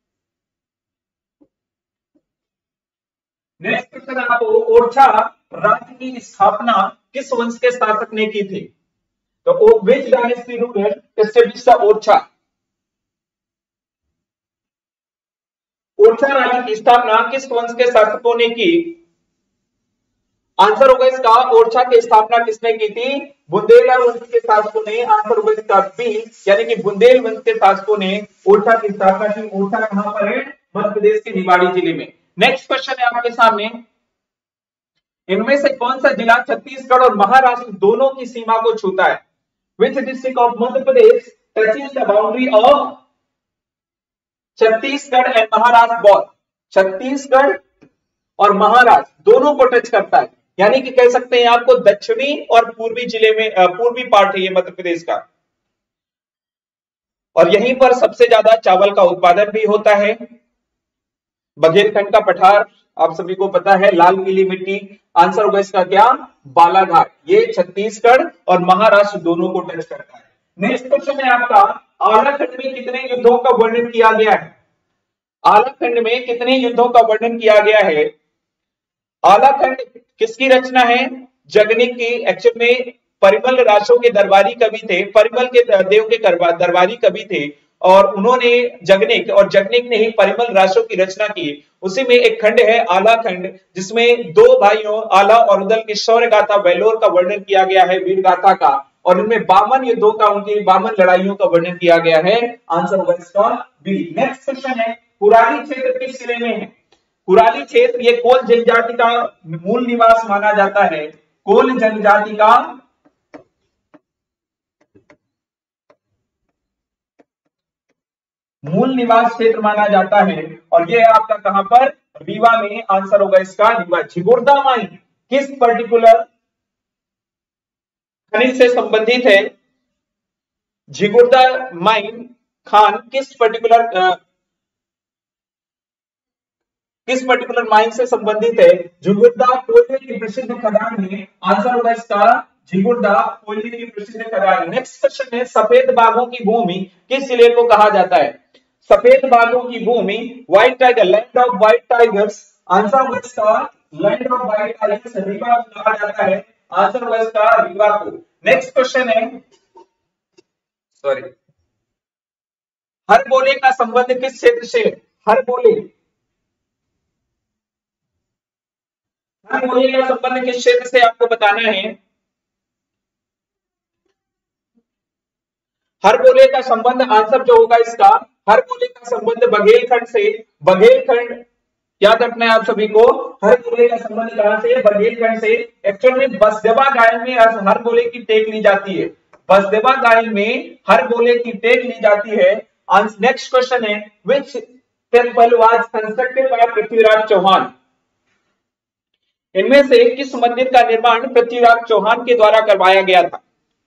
नेक्स्ट क्वेश्चन आपको, ओरछा राज्य की स्थापना किस वंश के शासक ने की थी? तो which dynasty ruler established Orchha? Orchha राज्य की स्थापना किस वंश के शासकों ने की? आंसर होगा इसका, ओरछा की स्थापना किसने की थी? बुंदेला वंश के शासकों ने। आंसर होगा इसका बी, यानी कि बुंदेल वंश के शासकों ने ओरछा की स्थापना की। ओरछा कहां पर है? मध्य प्रदेश के निवाड़ी जिले में। नेक्स्ट क्वेश्चन है आपके सामने, इनमें से कौन सा जिला छत्तीसगढ़ और महाराष्ट्र दोनों की सीमा को छूता है? Which district of Madhya Pradesh touching the boundary of Chhattisgarh and Maharashtra border? Chhattisgarh और महाराष्ट्र दोनों को टच करता है, यानी कि कह सकते हैं आपको दक्षिणी और पूर्वी जिले में, पूर्वी पार्ट है ये मध्य प्रदेश का। और यहीं पर सबसे ज्यादा चावल का उत्पादन भी होता है। बघेलखंड का पठार आप सभी को पता है, लाल पीली मिट्टी। आंसर होगा इसका क्या? बालाघाट। ये छत्तीसगढ़ और महाराष्ट्र दोनों को टच करता है। नेक्स्ट क्वेश्चन है आपका, आलाखंड में कितने युद्धों का वर्णन किया गया है? आलाखंड में कितने युद्धों का वर्णन किया गया है? आलाखंड किसकी रचना है? जगनिक की एक्चुअल में परिमल रासो के दरबारी कवि थे, परिमल के देव के दरबारी कवि थे और उन्होंने जगनिक और जगनिक ने ही परिमल रासो की रचना की। उसी में एक खंड है आला खंड, जिसमें दो भाइयों आला और उदल की शौर्य गाथा वेलोर का वर्णन किया गया है, वीर गाथा का, और इनमें बावन युद्धों का, उनकी बावन लड़ाइयों का वर्णन किया गया है। आंसर होगा इसका बी। नेक्स्ट क्वेश्चन है, कुराली क्षेत्र किस जिले में है? कुराली क्षेत्र ये कोल जनजाति का मूल निवास माना जाता है, कोल जनजाति का मूल निवास क्षेत्र माना जाता है और ये आपका कहां पर? रीवा में। आंसर होगा इसका रीवा। झिगुर्दा माइन किस पर्टिकुलर खनिज से संबंधित है? झिगुर्दा माइन खान किस पर्टिकुलर आ, किस पर्टिकुलर माइन से संबंधित है? झिगुर्दा कोयले की प्रसिद्ध खदान है। आंसर होगा इसका झिगुर्दा कोयले की प्रसिद्ध खदान। नेक्स्ट क्वेश्चन है, सफेद बाघों की भूमि किस जिले को कहा जाता है? सफेद बाघों की भूमि white tiger, land of white tigers. Answer होगा इसका land of white tigers, Rewa को कहा जाता है। आंसर होगा इसका रीवा को। नेक्स्ट क्वेश्चन है, सॉरी, हर बोले का संबंध किस क्षेत्र से? हर बोले हर बोले का संबंध किस क्षेत्र से आपको बताना है? हर बोले का संबंध, आंसर जो होगा इसका, हर बोले का संबंध बघेलखंड से। बघेलखंड याद रखना है आप सभी को। हर बोले का संबंध कहां से? बघेलखंड से। एक्चुअल में बसदेवा गायन में हर बोले की टेक ली जाती है, बसदेवा गायन में हर बोले की टेक ली जाती है। नेक्स्ट क्वेश्चन है, which temple was constructed by Prithviraj Chauhan? इनमें से किस मंदिर का निर्माण पृथ्वीराज चौहान के द्वारा करवाया गया था?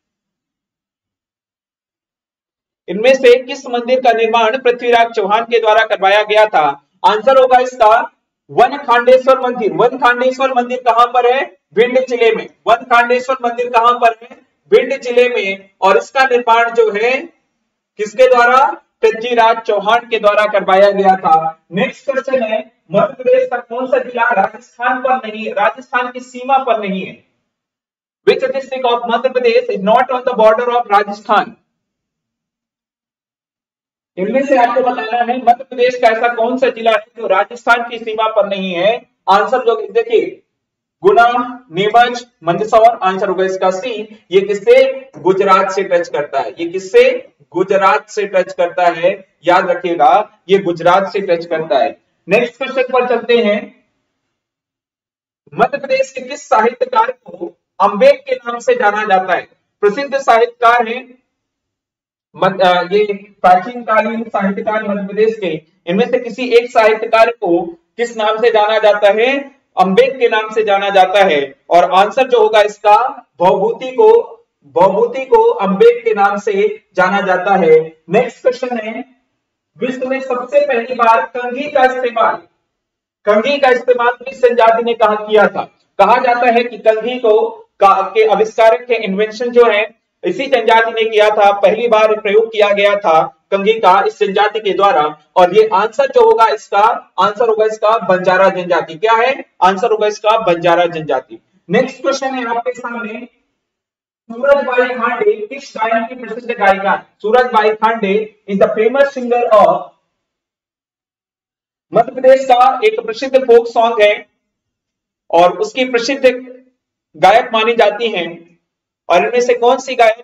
इनमें से किस मंदिर का निर्माण पृथ्वीराज चौहान के द्वारा करवाया गया था? आंसर होगा इसका वन खांडेश्वर मंदिर। वन खांडेश्वर मंदिर कहां पर है? भिंड जिले में। वन खांडेश्वर मंदिर कहां पर है? भिंड जिले में। और इसका निर्माण जो है किसके द्वारा? पृथ्वीराज चौहान के द्वारा करवाया गया था। नेक्स्ट क्वेश्चन है, मध्य प्रदेश का कौन सा जिला राजस्थान पर नहीं है, राजस्थान की सीमा पर नहीं है? Which district of Madhya Pradesh is not on the border of Rajasthan? इनमें से आपको बताना है मध्य प्रदेश का ऐसा कौन सा जिला है जो राजस्थान की सीमा पर नहीं है। आंसर जो देखिए, गुना, नीमच, मंदसौर। आंसर होगा इसका सी। ये किससे? गुजरात से टच करता है। ये किससे? गुजरात से टच करता है, याद रखिएगा, ये गुजरात से टच करता है। नेक्स्ट क्वेश्चन पर चलते हैं, मध्य प्रदेश के किस साहित्यकार को अम्बेक के नाम से जाना जाता है? प्रसिद्ध साहित्यकार हैं, ये प्राचीन कालीन साहित्यकार मध्य प्रदेश के, इनमें से किसी एक साहित्यकार को किस नाम से जाना जाता है? अम्बेक के नाम से जाना जाता है। और आंसर जो होगा इसका, भवभूति को भवभूति को अम्बेक के नाम से जाना जाता है। नेक्स्ट क्वेश्चन है, विश्व में सबसे पहली बार कंघी का इस्तेमाल कंघी का इस्तेमाल किस जनजाति ने कहा किया था? कहा जाता है कि कंघी को का, के आविष्कारक के इन्वेंशन जो है इसी जनजाति ने किया था। पहली बार प्रयोग किया गया था कंघी का इस जनजाति के द्वारा। और ये आंसर जो होगा इसका, आंसर होगा इसका बंजारा जनजाति। क्या है? आंसर होगा इसका बंजारा जनजाति। नेक्स्ट क्वेश्चन है आपके सामने, सूरजबाई खांडे किस गायन की प्रसिद्ध गायिका? Surajbai Khande is the famous singer of, Madhya Pradesh का एक प्रसिद्ध फोक सॉन्ग है और उसकी प्रसिद्ध गायक मानी जाती हैं। और इनमें से कौन सी गायक,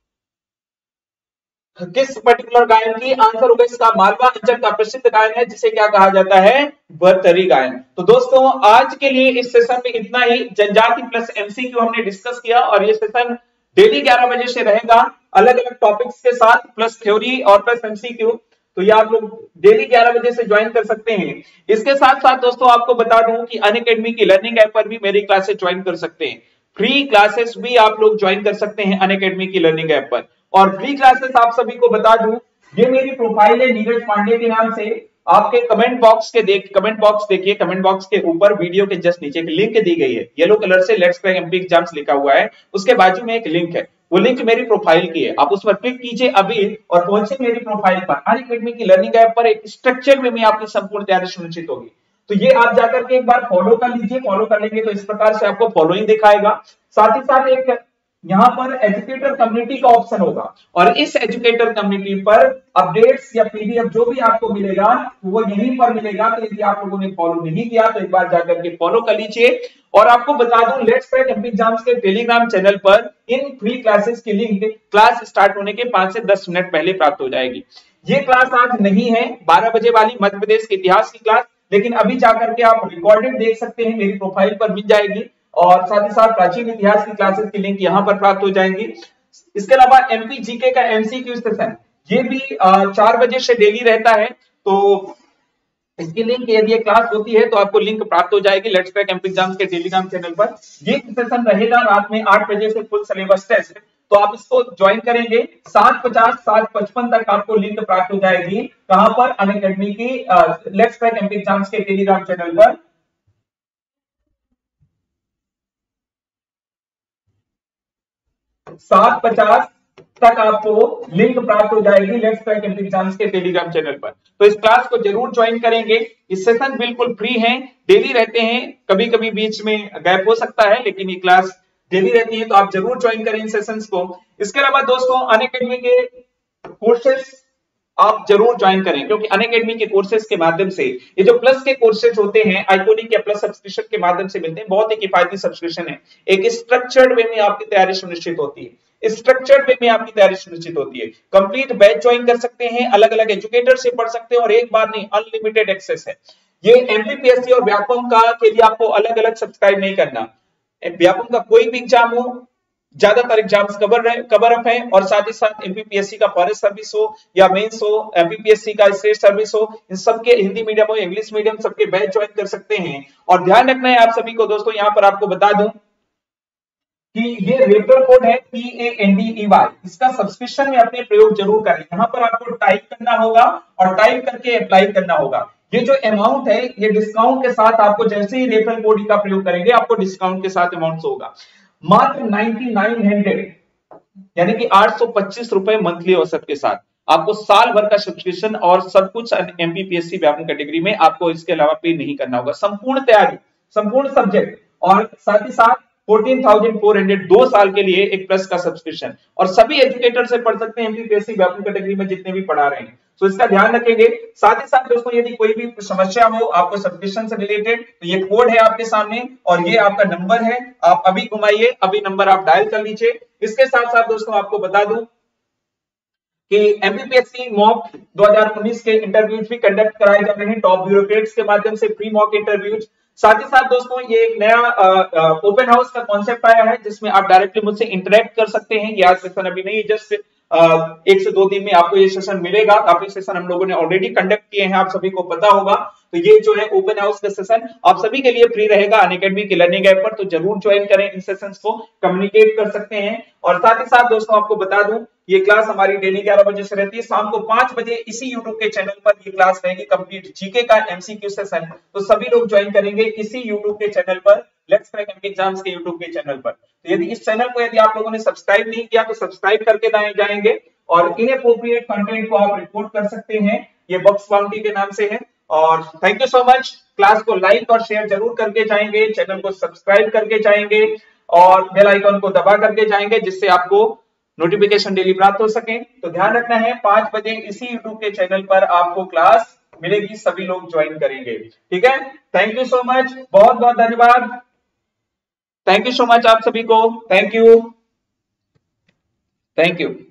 किस पर्टिकुलर गायन की? आंसर होगा इसका मालवा अंचल का प्रसिद्ध गायन है जिसे क्या कहा जाता है? भरतरी गायन। तो दोस्तों आज के लिए इस सेशन में इतना ही। जनजाति प्लस एमसीक्यू हमने डिस्कस किया और ये सेशन डेली ग्यारह बजे से रहेगा अलग अलग टॉपिक्स के साथ, प्लस थ्योरी और प्लस एमसीक्यू। तो ये आप लोग डेली ग्यारह बजे से ज्वाइन कर सकते हैं। इसके साथ साथ दोस्तों आपको बता दूं कि अनअकैडमी की लर्निंग ऐप पर भी मेरी क्लासेस ज्वाइन कर सकते हैं। फ्री क्लासेस भी आप लोग ज्वाइन कर सकते हैं अनअकैडमी की लर्निंग ऐप पर। और फ्री क्लासेस आप सभी को बता दूं, ये मेरी प्रोफाइल है नीरज पांडे के नाम से। आपके कमेंट बॉक्स के देख कमेंट बॉक्स देखिए, कमेंट बॉक्स के ऊपर वीडियो के जस्ट नीचे एक लिंक दी गई है, येलो कलर से लेट्स क्रैक एमपी एग्जाम्स लिखा हुआ है, उसके बाजू में एक लिंक है, वो लिंक मेरी प्रोफाइल की है। आप उस पर क्लिक कीजिए अभी और पहुंचे मेरी प्रोफाइल पर। अनअकैडमी की लर्निंग ऐप पर एक स्ट्रक्चर में आपकी संपूर्ण तैयारी सुनिश्चित होगी। तो ये आप जाकर के एक बार फॉलो कर लीजिए। फॉलो कर लेंगे तो इस प्रकार से आपको फॉलोइंग दिखाएगा। साथ ही साथ एक यहाँ पर एजुकेटर कम्युनिटी का ऑप्शन होगा और इस एजुकेटर कम्युनिटी पर अपडेट्स या पीडीएफ जो भी आपको मिलेगा वो यहीं पर मिलेगा। तो यदि आप लोगों ने फॉलो नहीं किया तो एक बार जाकर के फॉलो कर लीजिए। और आपको बता दूं, लेट्स क्रैक एमपी एग्जाम्स के टेलीग्राम चैनल पर इन फ्री क्लासेस की लिंक क्लास स्टार्ट होने के पांच से दस मिनट पहले प्राप्त हो जाएगी। ये क्लास आज नहीं है बारह बजे वाली मध्य प्रदेश के इतिहास की क्लास, लेकिन अभी जाकर के आप रिकॉर्डेड देख सकते हैं, मेरी प्रोफाइल पर मिल जाएगी। और साथ ही साथ प्राचीन इतिहास की क्लासेस की लिंक यहां पर प्राप्त हो जाएंगी। इसके अलावा एमपी जीके का एमसीक्यू सेशन ये भी चार बजे से डेली रहता है। तो इसकी लिंक यदि ये क्लास होती है तो आपको लिंक प्राप्त हो जाएगी लेट्स क्रैक एमपी एग्जाम्स के टेलीग्राम चैनल पर। ये सेशन रहेगा रात में आठ बजे से फुल सिलेबस टेस्ट। तो आप इसको ज्वाइन करेंगे सात पचास सात पचपन तक आपको लिंक प्राप्त हो जाएगी। कहां पर? अनअकैडमी की लेट्स क्रैक एमपी एग्जाम्स के टेलीग्राम चैनल पर। सात पचास तक आपको लिंक प्राप्त हो जाएगी लेट्स क्रैक एमपी एग्जाम्स के टेलीग्राम चैनल पर। तो इस क्लास को जरूर ज्वाइन करेंगे। इस सेशन बिल्कुल फ्री है, डेली रहते हैं, कभी कभी बीच में गैप हो सकता है लेकिन ये क्लास डेली रहती है। तो आप जरूर ज्वाइन करें इन सेशंस को। इसके अलावा दोस्तों अनअकैडमी के कोर्सेस आप जरूर ज्वाइन करें, क्योंकि अनअकैडमी के कोर्सेज के माध्यम से ये जो प्लस के कोर्सेज होते हैं आइकॉनिक या प्लस सब्सक्रिप्शन के माध्यम से मिलते हैं। बहुत ही किफायती सब्सक्रिप्शन है। एक स्ट्रक्चर्ड वे में आपकी तैयारी सुनिश्चित होती है। स्ट्रक्चर्ड वे में आपकी तैयारी सुनिश्चित होती है। कंप्लीट बैच ज्वाइन कर सकते हैं, अलग अलग एजुकेटर से पढ़ सकते हैं और एक बार नहीं अनलिमिटेड एक्सेस है। ये एमपीपीएससी और व्यापम का के लिए आपको अलग अलग सब्सक्राइब नहीं करना। व्यापम का कोई भी एग्जाम हो, ज्यादातर एग्जाम्स कवर रहे कवर अप है। और साथ ही साथ एमपीपीएससी का फॉरेस्ट सर्विस हो या मेंस हो, एमपीपीएससी का स्टेट सर्विस हो, इन सबके हिंदी मीडियम हो इंग्लिश मीडियम सबके बैच ज्वाइन कर सकते हैं। और ध्यान रखना है आप सभी को दोस्तों, यहाँ पर आपको बता दूं कि ये रेफरल कोड है P A N D E Y, इसका सब्सक्रिप्शन में अपने प्रयोग जरूर करें। यहाँ पर आपको टाइप करना होगा और टाइप करके अप्लाई करना होगा। ये जो अमाउंट है ये डिस्काउंट के साथ आपको जैसे ही रेफरल कोड का प्रयोग करेंगे आपको डिस्काउंट के साथ अमाउंट होगा मात्र निन्यानवे सौ, यानी कि आठ सौ पच्चीस रुपए मंथली औसत के साथ आपको साल भर का सब्सक्रिप्शन और सब कुछ एमपीपीएससी व्यापम कैटेगरी में आपको इसके अलावा पे नहीं करना होगा। संपूर्ण तैयारी, संपूर्ण सब्जेक्ट और साथ ही साथ चौदह हज़ार चार सौ दो साल के लिए एक प्लस का सब्सक्रिप्शन। और सभी एजुकेटर से पढ़ सकते हैं एमपीपीएससी व्यापम कैटेगरी में जितने भी पढ़ा रहे हैं। तो इसका ध्यान रखेंगे। साथ ही साथ दोस्तों यदि कोई भी समस्या हो आपको सब्सक्रिप्शन से रिलेटेड तो ये कोड है आपके सामने और ये आपका नंबर है, आप अभी घुमाइए, अभी नंबर आप डायल कर लीजिए। इसके साथ साथ दोस्तों आपको बता दूं कि एमपीपीएससी मॉक दो हज़ार उन्नीस के इंटरव्यूज भी कंडक्ट कराए जा रहे हैं टॉप ब्यूरोक्रेट्स के माध्यम से, फ्री मॉक इंटरव्यूज। साथ ही साथ दोस्तों ये एक नया ओपन हाउस का कॉन्सेप्ट आया है जिसमें आप डायरेक्टली मुझसे इंटरेक्ट कर सकते हैं। ये आज सेशन अभी नहीं, जस्ट एक से दो दिन में आपको ये सेशन मिलेगा। काफी सेशन हम लोगों ने ऑलरेडी कंडक्ट किए हैं, आप सभी को पता होगा। तो ये जो है ओपन हाउस का सेशन आप सभी के लिए फ्री रहेगा अनअकैडमी के लर्निंग ऐप पर। तो जरूर ज्वाइन करें इन सेशंस को, कम्युनिकेट कर सकते हैं। और साथ ही साथ दोस्तों आपको बता दूं ये क्लास हमारी डेली ग्यारह बजे से रहती है, शाम को पांच बजे इसी यूट्यूब के चैनल पर ये क्लास रहेगी कंप्लीट जीके का एमसीक्यू सेशन। तो सभी लोग ज्वाइन करेंगे इसी यूट्यूब के चैनल पर, लेट्स क्रैक एमपी एग्जाम्स के यूट्यूब के चैनल पर। तो यदि इस चैनल को यदि आप लोगों ने सब्सक्राइब नहीं किया तो सब्सक्राइब करके जाएंगे और इनएप्रोप्रिएट कंटेंट को आप रिपोर्ट कर सकते हैं, ये बॉक्स बाउंड्री के नाम से है। और thank you so much. Class को लाइक और शेयर जरूर करके जाएंगे, चैनल को सब्सक्राइब करके जाएंगे और बेल आइकन को दबा करके जाएंगे जिससे आपको नोटिफिकेशन डेली प्राप्त हो सके। तो ध्यान रखना है पांच बजे इसी यूट्यूब के चैनल पर आपको क्लास मिलेगी, सभी लोग ज्वाइन करेंगे। ठीक है, थैंक यू सो मच, बहुत बहुत धन्यवाद। थैंक यू सो मच आप सभी को, थैंक यू थैंक यू।